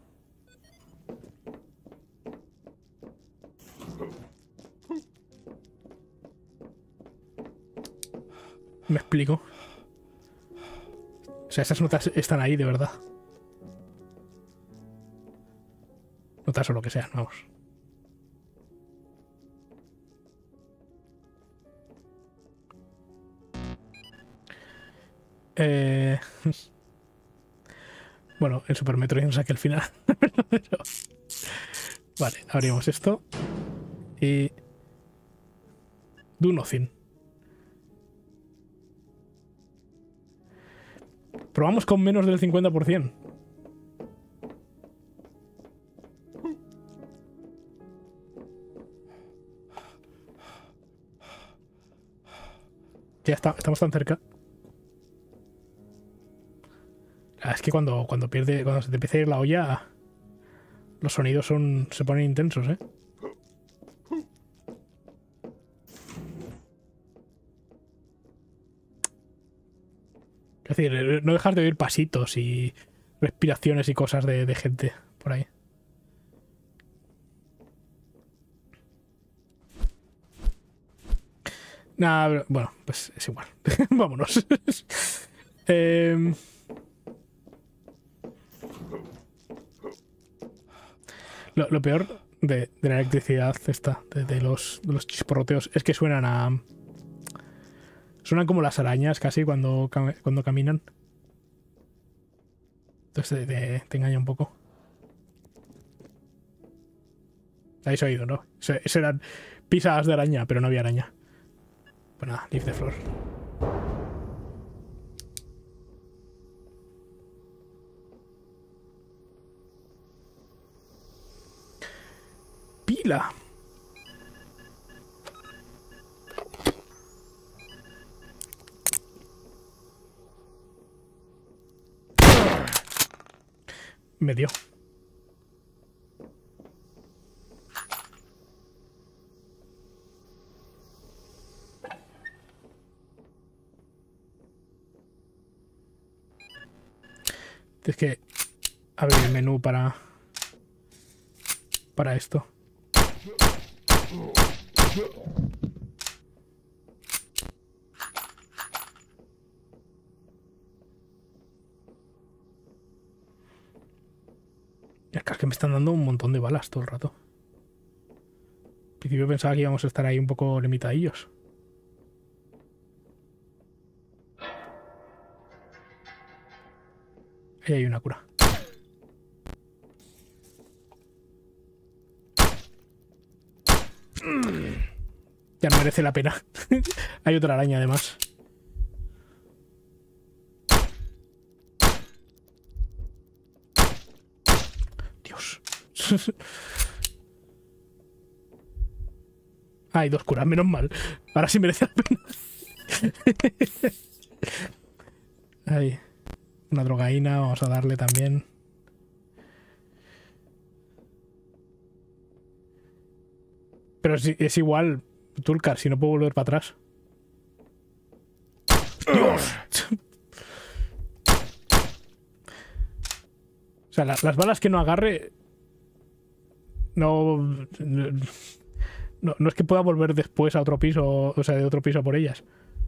A: ¿Me explico? O sea, esas notas están ahí de verdad. Notas o lo que sea, vamos. Eh... Bueno, el Super Metroid no saqué el final. Vale, abrimos esto. Y... Do nothing. Probamos con menos del cincuenta por ciento. Ya está, estamos tan cerca. Ah, es que cuando, cuando pierde, cuando se te empieza a ir la olla, los sonidos son, se ponen intensos, ¿eh? Es decir, no dejas de oír pasitos y respiraciones y cosas de, de gente por ahí. Nada, bueno, pues es igual. Vámonos. eh... Lo, lo peor de, de la electricidad esta, de, de, los, de los chisporroteos, es que suenan a... Suenan como las arañas casi cuando, cuando caminan. Entonces te, te, te engaña un poco. Habéis oído, ¿no? Eso eran pisadas de araña, pero no había araña. Pues nada, leave the floor. Pila. Me dio. Es que abrir el menú para para esto. Es que me están dando un montón de balas todo el rato. Al principio pensaba que íbamos a estar ahí un poco limitadillos. Ahí hay una cura. Ya no merece la pena. Hay otra araña además. Dios. Ah, hay dos curas, menos mal. Ahora sí merece la pena. Ahí. Una drogaína, vamos a darle también. Pero si, es igual, Tulkar, si no puedo volver para atrás. ¡Dios! O sea, la, las balas que no agarre... No, no... No es que pueda volver después a otro piso, o sea, de otro piso a por ellas.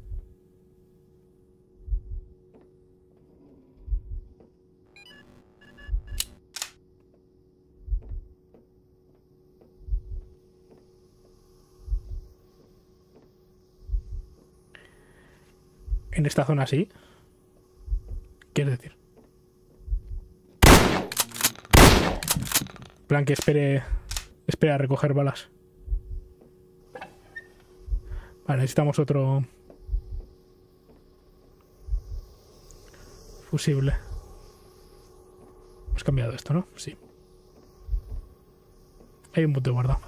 A: En esta zona sí. ¿Quieres decir? En plan que espere... Espera a recoger balas. Vale, necesitamos otro... Fusible. Hemos cambiado esto, ¿no? Sí. Hay un bote guardado.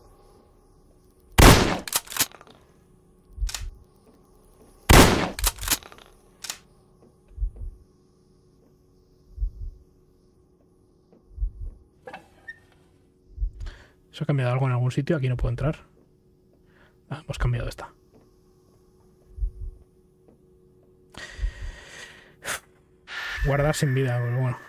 A: ¿Se ha cambiado algo en algún sitio? Aquí no puedo entrar. Ah, hemos cambiado esta. Guardar sin vida, pero bueno.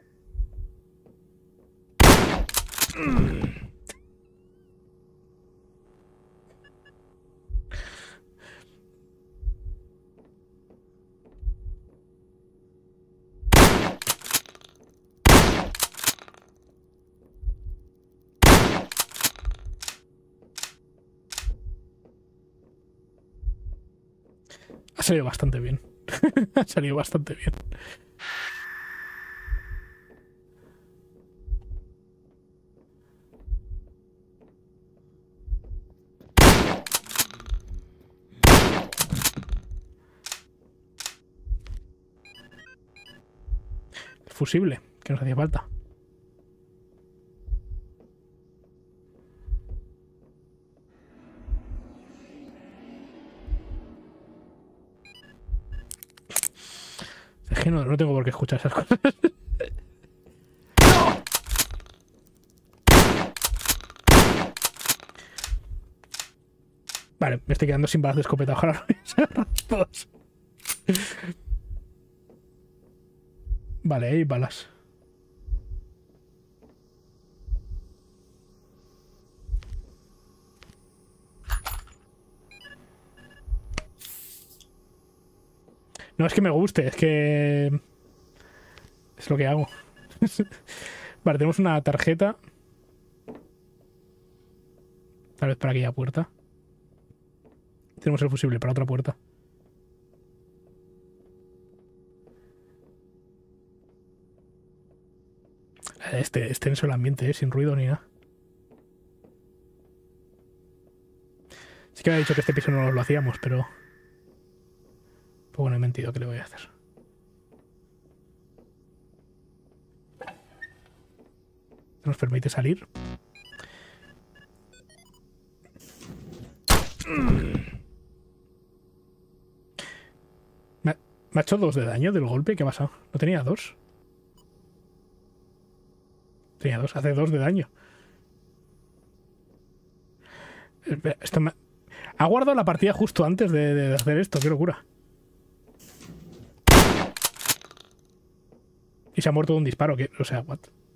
A: Ha salido bastante bien. Ha salido bastante bien. El fusible, que nos hacía falta. Es que no, no tengo por qué escuchar esas cosas. ¡No! Vale, me estoy quedando sin balas de escopeta. Ojalá no todos. Vale, hay balas. No es que me guste, es que... es lo que hago. Vale, tenemos una tarjeta. Tal vez para aquella puerta. Tenemos el fusible para otra puerta. Este, este tenso el ambiente, ¿eh? Sin ruido ni nada. Sí que había dicho que este piso no lo hacíamos, pero... pues bueno, he mentido. ¿Qué le voy a hacer? ¿Nos permite salir? ¿Me ha, me ha hecho dos de daño del golpe? ¿Qué ha pasado? ¿No tenía dos? Tenía dos, hace dos de daño. Esto me... ha guardado la partida justo antes de, de hacer esto, qué locura. Y se ha muerto de un disparo, que, o sea, what?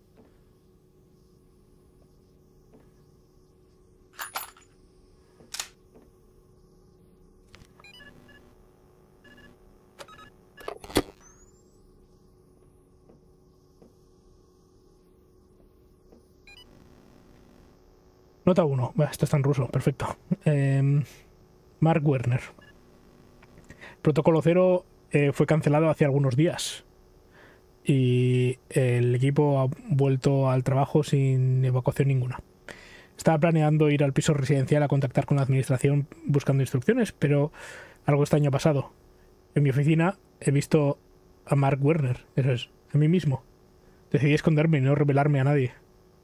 A: Nota uno. Bueno, esto está en ruso, perfecto. Eh, Mark Werner. Protocolo cero eh, fue cancelado hace algunos días. Y el equipo ha vuelto al trabajo sin evacuación ninguna. Estaba planeando ir al piso residencial a contactar con la administración buscando instrucciones, pero algo extraño ha pasado. En mi oficina he visto a Mark Werner, eso es, a mí mismo. Decidí esconderme y no revelarme a nadie.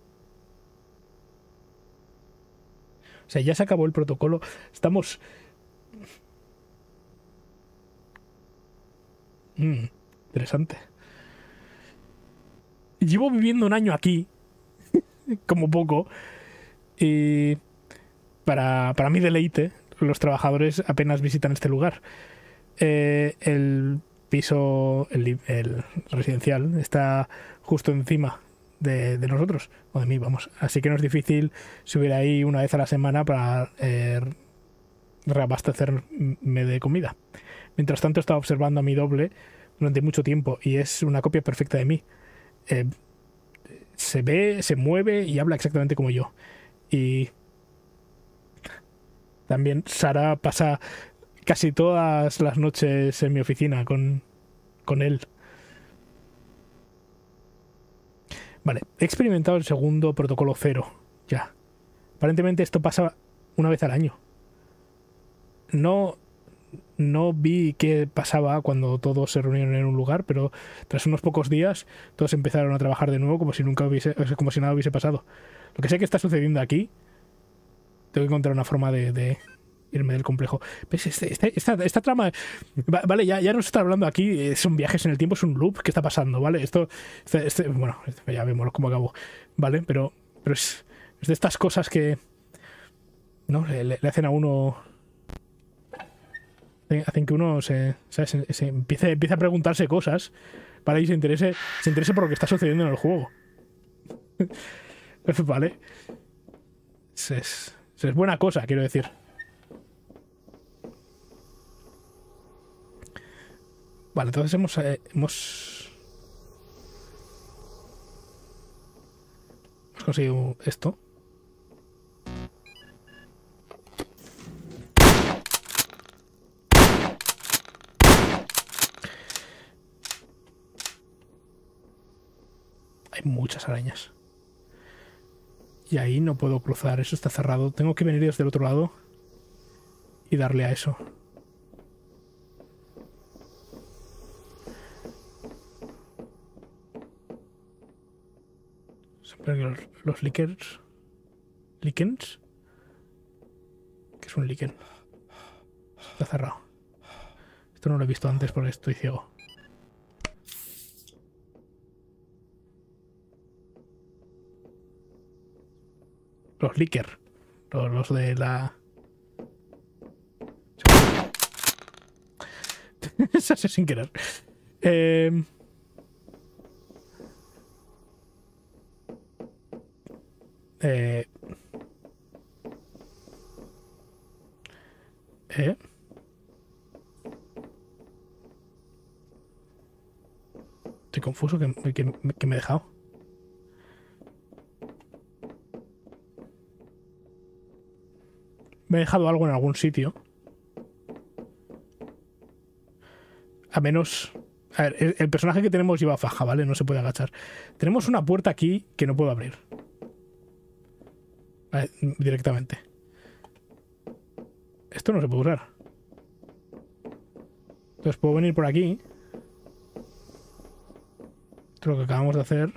A: O sea, ya se acabó el protocolo. Estamos... Mm, interesante. Llevo viviendo un año aquí, como poco, y para, para mi deleite, los trabajadores apenas visitan este lugar. Eh, el piso, el, el residencial, está justo encima de, de nosotros, o de mí, vamos. Así que no es difícil subir ahí una vez a la semana para eh, reabastecerme de comida. Mientras tanto, estaba observando a mi doble durante mucho tiempo y es una copia perfecta de mí. Eh, se ve, se mueve y habla exactamente como yo. Y también Sara pasa casi todas las noches en mi oficina con, con él. Vale, he experimentado el segundo protocolo cero. Ya. Aparentemente esto pasa una vez al año. No... No vi qué pasaba cuando todos se reunieron en un lugar, pero tras unos pocos días todos empezaron a trabajar de nuevo como si nunca hubiese, como si nada hubiese pasado. Aunque sé que está sucediendo aquí, tengo que encontrar una forma de, de irme del complejo. ¿Ves? Este, este, esta, esta trama... Vale, ya, ya nos está hablando aquí, son viajes en el tiempo, es un loop. ¿Qué está pasando? ¿Vale? Esto... Este, este, bueno, ya vemos cómo acabó. ¿Vale? Pero, pero es, es de estas cosas que... ¿no? Le, le hacen a uno... Hacen que uno se, ¿sabes? se, se empiece, empiece a preguntarse cosas para que se interese, se interese por lo que está sucediendo en el juego. Vale. Es, es, es buena cosa, quiero decir. Vale, entonces hemos... Eh, hemos... Hemos conseguido esto. Hay muchas arañas. Y ahí no puedo cruzar, eso está cerrado. Tengo que venir desde el otro lado y darle a eso. Siempre los, los lichens. ¿Lichens? ¿Qué es un lichen? Está cerrado. Esto no lo he visto antes porque estoy ciego. Los Licker. Los, los de la... Eso es sin querer. Eh... Eh... Eh... Estoy confuso. ¿Qué, qué, qué me he dejado? Me he dejado algo en algún sitio. A menos... A ver, el, el personaje que tenemos lleva faja, ¿vale? No se puede agachar. Tenemos una puerta aquí que no puedo abrir. Vale, directamente. Esto no se puede usar. Entonces puedo venir por aquí. Esto es lo que acabamos de hacer.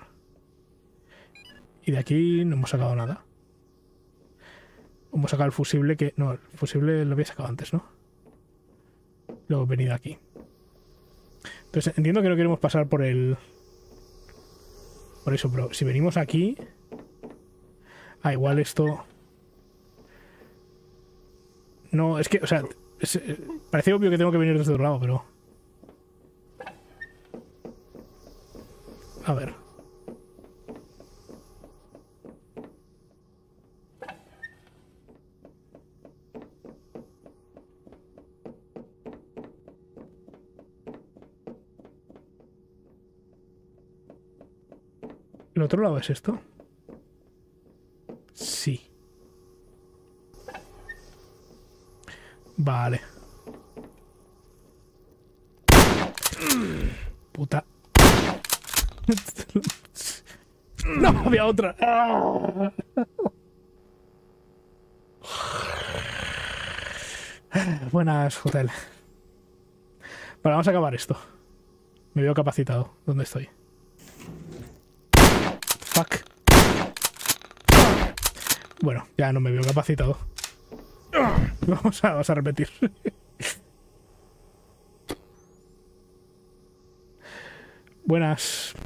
A: Y de aquí no hemos sacado nada. Hemos sacado el fusible que... No, el fusible lo había sacado antes, ¿no? Luego he venido aquí. Entonces entiendo que no queremos pasar por el... Por eso, pero si venimos aquí... Ah, igual esto... No, es que, o sea... Es, parece obvio que tengo que venir desde otro lado, pero... A ver... ¿El otro lado es esto? Sí. Vale. Puta. No, había otra. Buenas, hotel. Vale, vamos a acabar esto. Me veo capacitado. ¿Dónde estoy? Fuck. Bueno, ya no me veo capacitado. Vamos a, vamos a repetir. Buenas.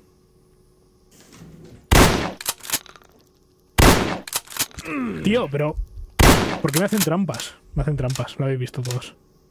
A: Tío, pero... ¿por qué me hacen trampas? Me hacen trampas, lo habéis visto todos.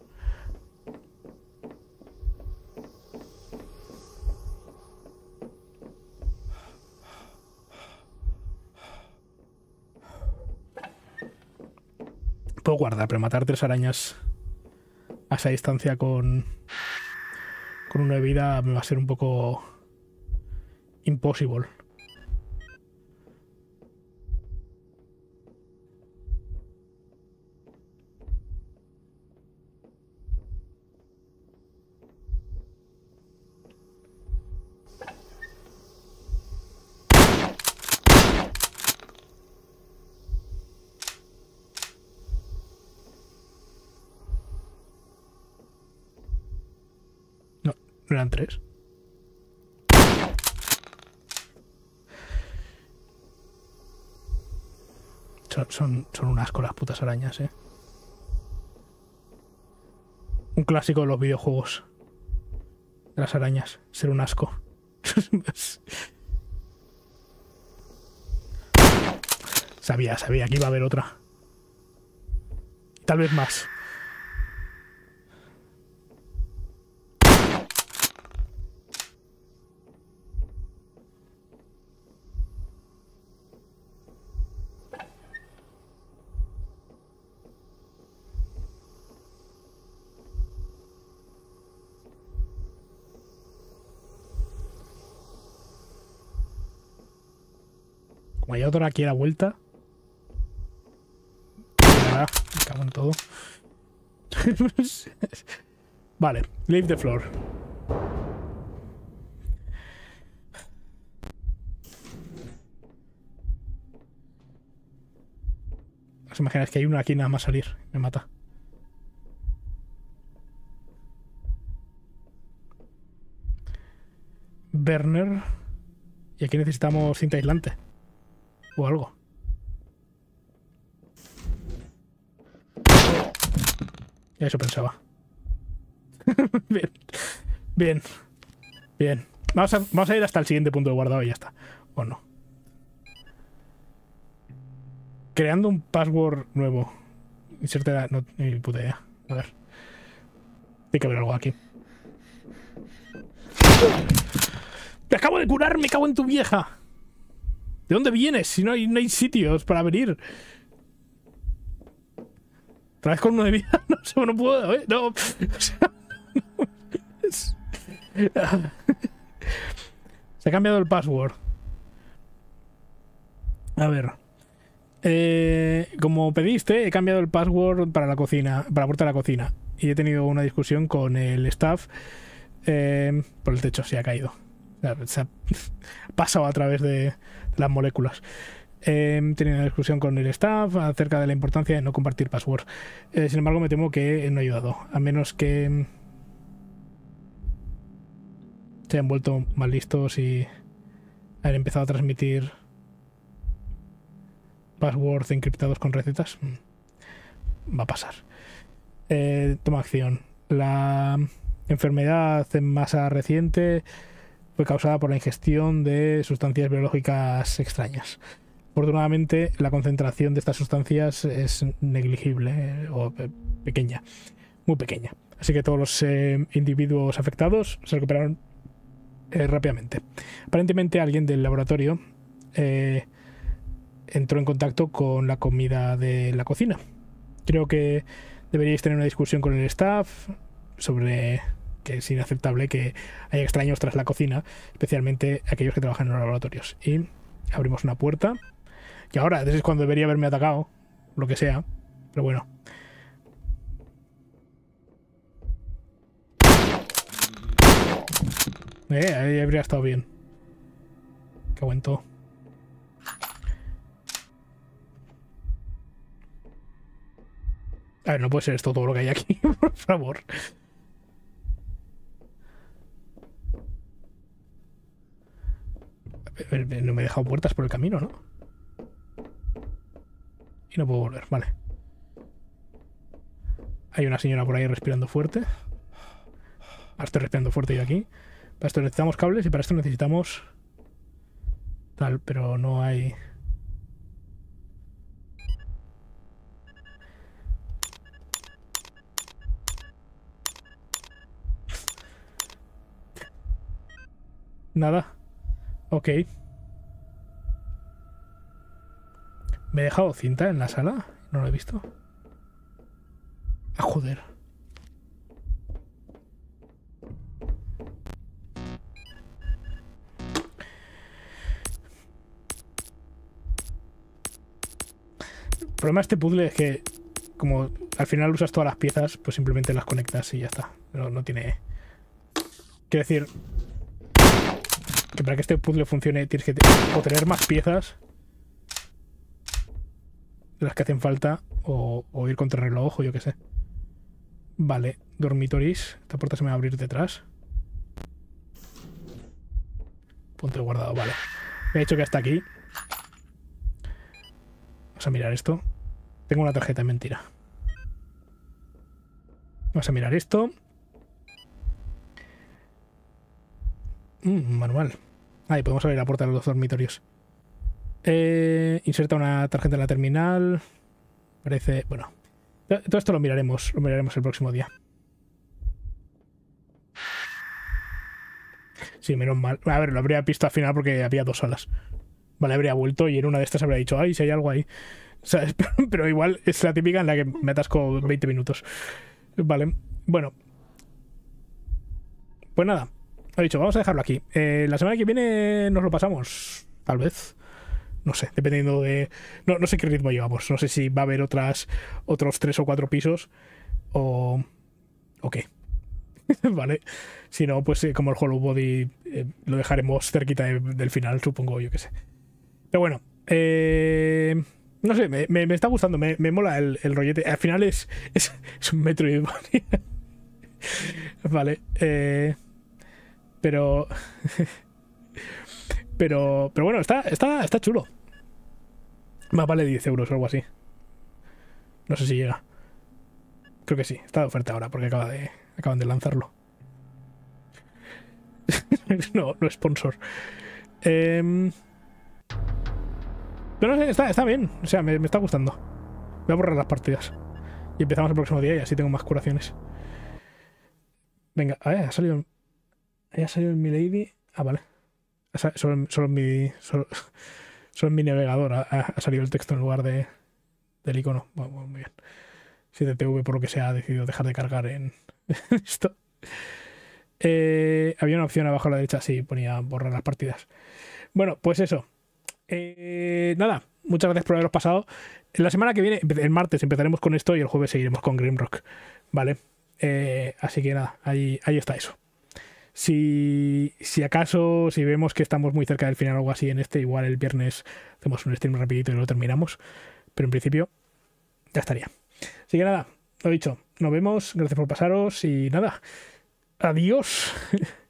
A: Puedo guardar, pero matar tres arañas a esa distancia con... con una vida me va a ser un poco... imposible. No, no eran tres. Son, son, son un asco las putas arañas, eh. Un clásico de los videojuegos. De las arañas. Ser un asco. Sabía, sabía que iba a haber otra. Tal vez más. Como hay otra aquí a la vuelta. Me cago en todo. Vale, leave the floor. ¿Os imagináis que hay una aquí nada más salir? Me mata. Burner. Y aquí necesitamos cinta aislante. O algo. Eso pensaba. Bien. Bien. Bien. Vamos a, vamos a ir hasta el siguiente punto de guardado y ya está. O no. Creando un password nuevo. Inserte la... No, ni puta idea. A ver. Tiene que haber algo aquí. ¡Te acabo de curar! ¡Me cago en tu vieja! ¿De dónde vienes? Si no hay, no hay sitios para venir. ¿Otra vez con uno de vida? No sé, no puedo, ¿eh? No. O sea, no. Es... Se ha cambiado el password. A ver. Eh, como pediste, he cambiado el password para la cocina, para la puerta de la cocina. Y he tenido una discusión con el staff. Eh, por el techo se ha caído. Se ha pasado a través de las moléculas. Eh, he tenido una discusión con el staff acerca de la importancia de no compartir passwords. Eh, sin embargo, me temo que no ha ayudado. A menos que se hayan vuelto más listos y hayan empezado a transmitir passwords encriptados con recetas. Va a pasar. Eh, toma acción. La enfermedad en masa reciente fue causada por la ingestión de sustancias biológicas extrañas. Afortunadamente, la concentración de estas sustancias es negligible eh, o eh, pequeña, muy pequeña. Así que todos los eh, individuos afectados se recuperaron eh, rápidamente. Aparentemente, alguien del laboratorio eh, entró en contacto con la comida de la cocina. Creo que deberíais tener una discusión con el staff sobre que es inaceptable que haya extraños tras la cocina, especialmente aquellos que trabajan en los laboratorios. Y abrimos una puerta. Y ahora, ese es cuando debería haberme atacado, lo que sea. Pero bueno. Eh, ahí habría estado bien. Que aguantó. A ver, no puede ser esto todo lo que hay aquí, por favor. No me he dejado puertas por el camino, ¿no? Y no puedo volver, vale. Hay una señora por ahí respirando fuerte. Ahora estoy respirando fuerte yo aquí. Para esto necesitamos cables y para esto necesitamos... Tal, pero no hay... Nada. Ok. ¿Me he dejado cinta en la sala? No lo he visto. Ah, joder. El problema de este puzzle es que como al final usas todas las piezas, pues simplemente las conectas y ya está. No, no tiene... Quiero decir... que para que este puzzle funcione tienes que o tener más piezas de las que hacen falta o, o ir contra el reloj o yo qué sé. Vale, dormitoris. Esta puerta se me va a abrir detrás. Punto de guardado, vale. Me ha dicho que hasta aquí. Vamos a mirar esto. Tengo una tarjeta, mentira. Vamos a mirar esto. Mm, manual. Ahí podemos abrir la puerta de los dormitorios. Eh, inserta una tarjeta en la terminal. Parece... Bueno. Todo esto lo miraremos. Lo miraremos el próximo día. Sí, menos mal. A ver, lo habría visto al final porque había dos salas. Vale, habría vuelto y en una de estas habría dicho, ay, si hay algo ahí. ¿Sabes? Pero igual es la típica en la que me atasco veinte minutos. Vale, bueno. Pues nada, he dicho, vamos a dejarlo aquí. Eh, la semana que viene nos lo pasamos, tal vez. No sé, dependiendo de... No, no sé qué ritmo llevamos. No sé si va a haber otras otros tres o cuatro pisos o... o qué. Vale. Si no, pues eh, como el Hollow Body eh, lo dejaremos cerquita de, del final, supongo, yo qué sé. Pero bueno, eh... no sé, me, me, me está gustando, me, me mola el, el rollete. Al final es, es, es un Metroidvania. Vale, eh, pero, pero, pero bueno, está, está, está chulo. Más vale diez euros o algo así. No sé si llega. Creo que sí, está de oferta ahora porque acaba de, acaban de lanzarlo. no, no sponsor. Eh, pero no sé, está, está bien. O sea, me, me está gustando. Voy a borrar las partidas. Y empezamos el próximo día y así tengo más curaciones. Venga, a ver, ha salido... ¿Ha salido en mi lady? Ah, vale. Solo, solo en mi... Solo, solo en mi navegador ha, ha salido el texto en lugar de, del icono. Bueno, bueno, muy bien. siete T V, por lo que sea, ha decidido dejar de cargar en esto. Eh, había una opción abajo a la derecha, sí, ponía borrar las partidas. Bueno, pues eso. Eh, nada, muchas gracias por haberos pasado. La semana que viene, el martes, empezaremos con esto y el jueves seguiremos con Grimrock. Vale. Eh, así que nada, ahí, ahí está eso. Si, si acaso, si vemos que estamos muy cerca del final o algo así en este, igual el viernes hacemos un stream rapidito y lo terminamos. Pero en principio, ya estaría. Así que nada, lo dicho, nos vemos, gracias por pasaros y nada, adiós.